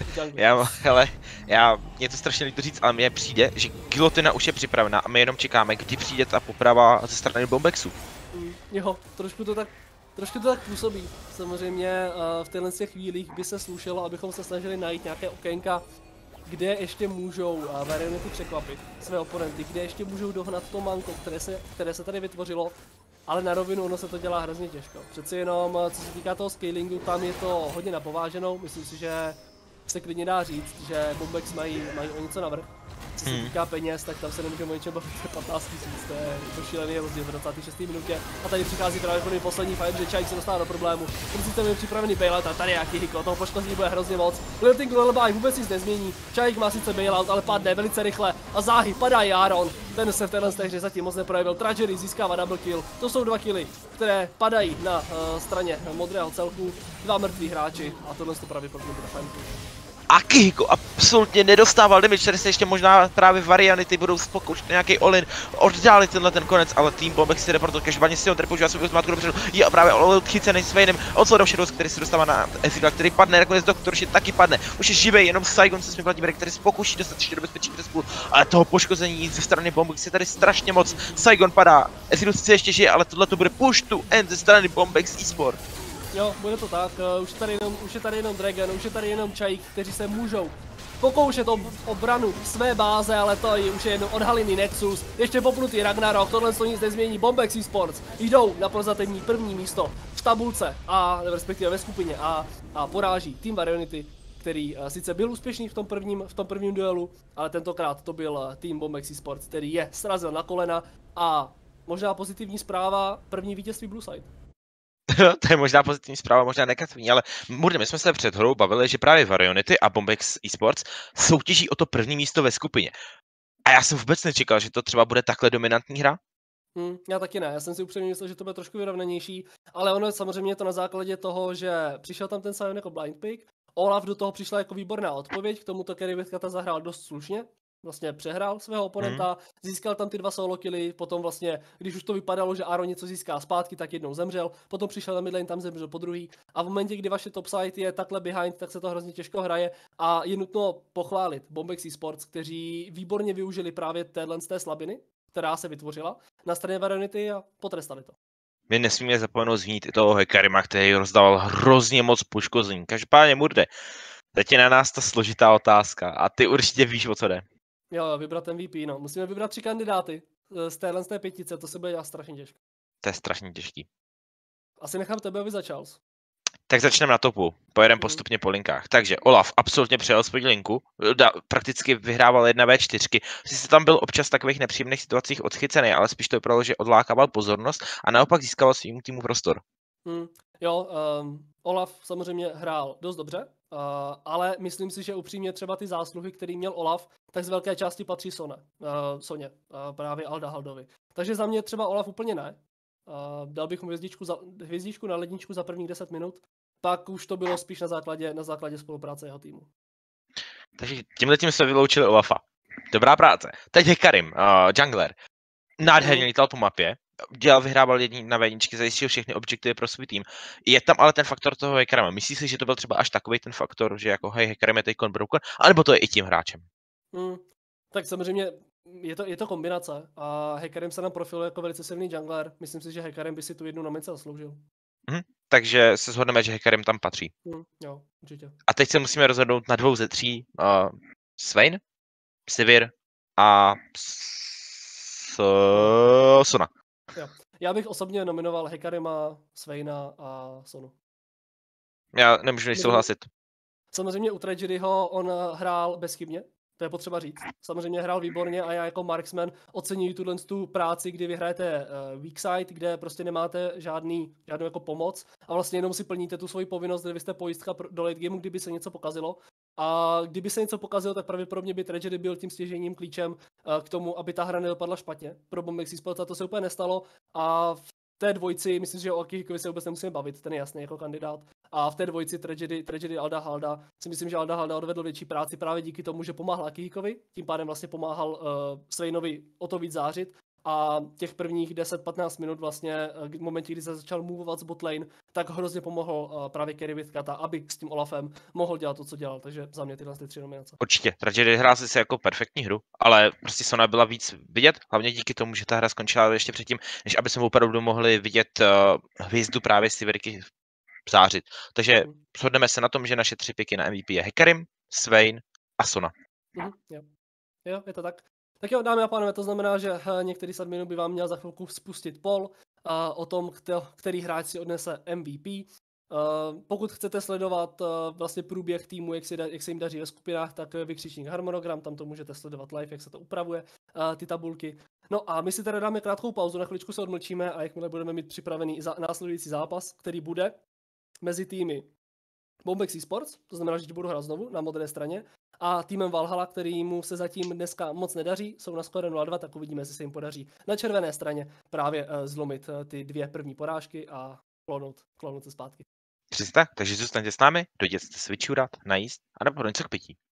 Mě to strašně líto říct, ale mně přijde, že gilotina už je připravena a my jenom čekáme, kdy přijde ta poprava ze strany Bombexu. Jo, trošku to tak působí. Samozřejmě v těchto chvílích by se slušelo, abychom se snažili najít nějaké okénka kde ještě můžou Varionity překvapit své oponenty, kde ještě můžou dohnat to manko, které se tady vytvořilo, ale na rovinu ono se to dělá hrozně těžko. Přeci jenom, co se týká toho scalingu, tam je to hodně napováženou, myslím si, že se klidně dá říct, že Bombex mají o něco navrch. Co se týká peněz, tak tam se nemůžeme o něčem bavit, 15 000, to je šílený rozdíl v 26. minutě. A tady přichází právě první poslední fight, že Čajk se dostává do problému. Musíte mít připravený bailout a tady jaký hiko, toho poškození bude hrozně moc. Lilting Lullaby vůbec nic nezmění. Čajk má sice bailout, ale padne velice rychle a záhy padá i Aaron. Ten se v téhle hře zatím moc neprojevil. Tragedy získává double kill. To jsou 2 killy, které padají na straně modrého celku. 2 mrtví hráči a tohle to pravděpodobně bude fajn. Akihiko absolutně nedostával damage, tady se ještě možná právě Varionity budou pokoušet nějaký all-in, oddálit tenhle ten konec, ale tým Bombex si jde proto každopádně si on tady používá svou zmátku dopředu, je právě all chycený Sveinem od Sword of Shadows, který se dostává na Ezreala, který padne, nakonec Doktor Shit taky padne, už je živej, jenom Saigon se smí Vladimír, který se pokouší dostat ještě do bezpečí přes půl, ale toho poškození ze strany Bombex je tady strašně moc, Saigon padá, Ezreal sice ještě žije, ale tohle to bude push to end ze strany Bombex eSport. Jo, bude to tak, už je tady jenom Dragon, už je tady jenom Čajk, kteří se můžou pokoušet o obranu své báze, ale to už je jenom odhalený Nexus, ještě popnutý Ragnarok, tohle to nic nezmění, Bombex eSports jdou na prozatímní první místo v tabulce, a respektive ve skupině a poráží tým Varionity, který sice byl úspěšný v tom prvním duelu, ale tentokrát to byl tým Bombex eSports, který je srazil na kolena a možná pozitivní zpráva, první vítězství Blueside. To je možná pozitivní zpráva, možná negativní, ale Murde, my jsme se před hrou bavili, že právě Varionity a Bombex eSports soutěží o to první místo ve skupině. A já jsem vůbec nečekal, že to třeba bude takhle dominantní hra. Já taky ne, já jsem si upřímně myslel, že to bude trošku vyrovnanější, ale ono samozřejmě je to na základě toho, že přišel tam ten Sion jako blind pick, Olaf do toho přišla jako výborná odpověď, k tomuto Kerrywetkata zahrál dost slušně. Vlastně přehrál svého oponenta, získal tam ty 2 solo killy, potom vlastně, když už to vypadalo, že Aaron něco získá zpátky, tak jednou zemřel, potom přišel na midlane, tam zemřel po druhý a v momentě, kdy vaše topside je takhle behind, tak se to hrozně těžko hraje a je nutno pochválit Bombex eSports, kteří výborně využili právě z té slabiny, která se vytvořila na straně Varionity a potrestali to. My nesmíme zapomenout zmínit i toho Hekarima, který rozdával hrozně moc poškození. Každopádně Murde, teď je na nás ta složitá otázka a ty určitě víš, o co jde. Jo, vybrat MVP, no. Musíme vybrat 3 kandidáty z té pětice, to se bude dělat strašně těžké. To je strašně těžký. Asi nechám tebe, aby za Charles. Tak začneme na topu, pojedeme postupně po linkách. Takže Olaf absolutně přejel svou linku, prakticky vyhrával 1v4, sice tam byl občas v takových nepříjemných situacích odchycený, ale spíš to vypadalo, že odlákával pozornost a naopak získával svým týmu prostor. Jo, Olaf samozřejmě hrál dost dobře, ale myslím si, že upřímně třeba ty zásluhy, který měl Olaf, tak z velké části patří Soně, právě Alda Haldovi. Takže za mě třeba Olaf úplně ne. Dal bych mu hvězdičku na ledničku za prvních 10 minut, pak už to bylo spíš na základě spolupráce jeho týmu. Takže tímhletím jsme vyloučili Olafa. Dobrá práce. Teď Hekarim, jungler. Nádherně lítal po mapě, vyhrával 1v1, zajistil všechny objektivy pro svůj tým. Je tam ale ten faktor toho Hekarima. Myslíš si, že to byl třeba až takový ten faktor, že jako hej, Hekarim je teďkon broken, anebo to je i tím hráčem? Tak samozřejmě je to kombinace a Hekarim se nám profiluje jako velice silný jungler. Myslím si, že Hekarim by si tu jednu nominaci zasloužil. Takže se shodneme, že Hekarim tam patří. Jo, určitě. A teď se musíme rozhodnout na 2 ze 3. Swain, Sivir a Sona. Jo. Já bych osobně nominoval Hekarima, Swaina a Sonu. Já nemůžu než souhlasit. Samozřejmě u Tragedyho on hrál bezchybně, to je potřeba říct. Samozřejmě hrál výborně a já jako marksman oceňuji tu práci, kdy vyhrajete weak side, kde prostě nemáte žádnou jako pomoc a vlastně jenom si plníte tu svoji povinnost, kde vy jste pojistka do late gameu, kdyby se něco pokazilo. A kdyby se něco pokazilo, tak pravděpodobně by Tragedy byl tím stěžejním klíčem k tomu, aby ta hra nedopadla špatně pro Bombex eSports a to se úplně nestalo. A v té dvojici, myslím, že o Akihikovi se vůbec nemusíme bavit, ten je jasný jako kandidát. A v té dvojici Tragedy Alda Halda si myslím, že Alda Halda odvedl větší práci právě díky tomu, že pomáhal Akihikovi, tím pádem vlastně pomáhal Swainovi o to víc zářit. A těch prvních 10-15 minut vlastně, v momentě, kdy se začal movovat z botlane, tak hrozně pomohl právě Kerrywetkata, aby s tím Olafem mohl dělat to, co dělal. Takže za mě tyhle 3 nominace. Určitě, Tragedy hrál si jako perfektní hru, ale prostě Sona byla víc vidět, hlavně díky tomu, že ta hra skončila ještě předtím, než aby jsme opravdu mohli vidět hvězdu právě Sivirky zářit. Takže shodneme se na tom, že naše 3 piky na MVP je Hekarim, Swain a Sona. Jo. Jo, je to tak. Tak jo, dámy a pánové, to znamená, že některý z adminů by vám měl za chvilku spustit poll o tom, který hráč si odnese MVP. Pokud chcete sledovat vlastně průběh týmu, jak se jim daří ve skupinách, tak vykřičník harmonogram, tam to můžete sledovat live, jak se to upravuje, ty tabulky. No a my si teda dáme krátkou pauzu, na chviličku se odmlčíme a jakmile budeme mít připravený následující zápas, který bude mezi týmy Bombex Esports, to znamená, že budu hrát znovu na modré straně, a týmem Valhalla, kterýmu se zatím dneska moc nedaří, jsou na skóre 0-2, tak uvidíme, jestli se jim podaří na červené straně právě zlomit ty 2 první porážky a klonout se zpátky. Přesně tak, takže zůstaňte s námi, dojděte si switchurát, najíst a nebo něco k pití.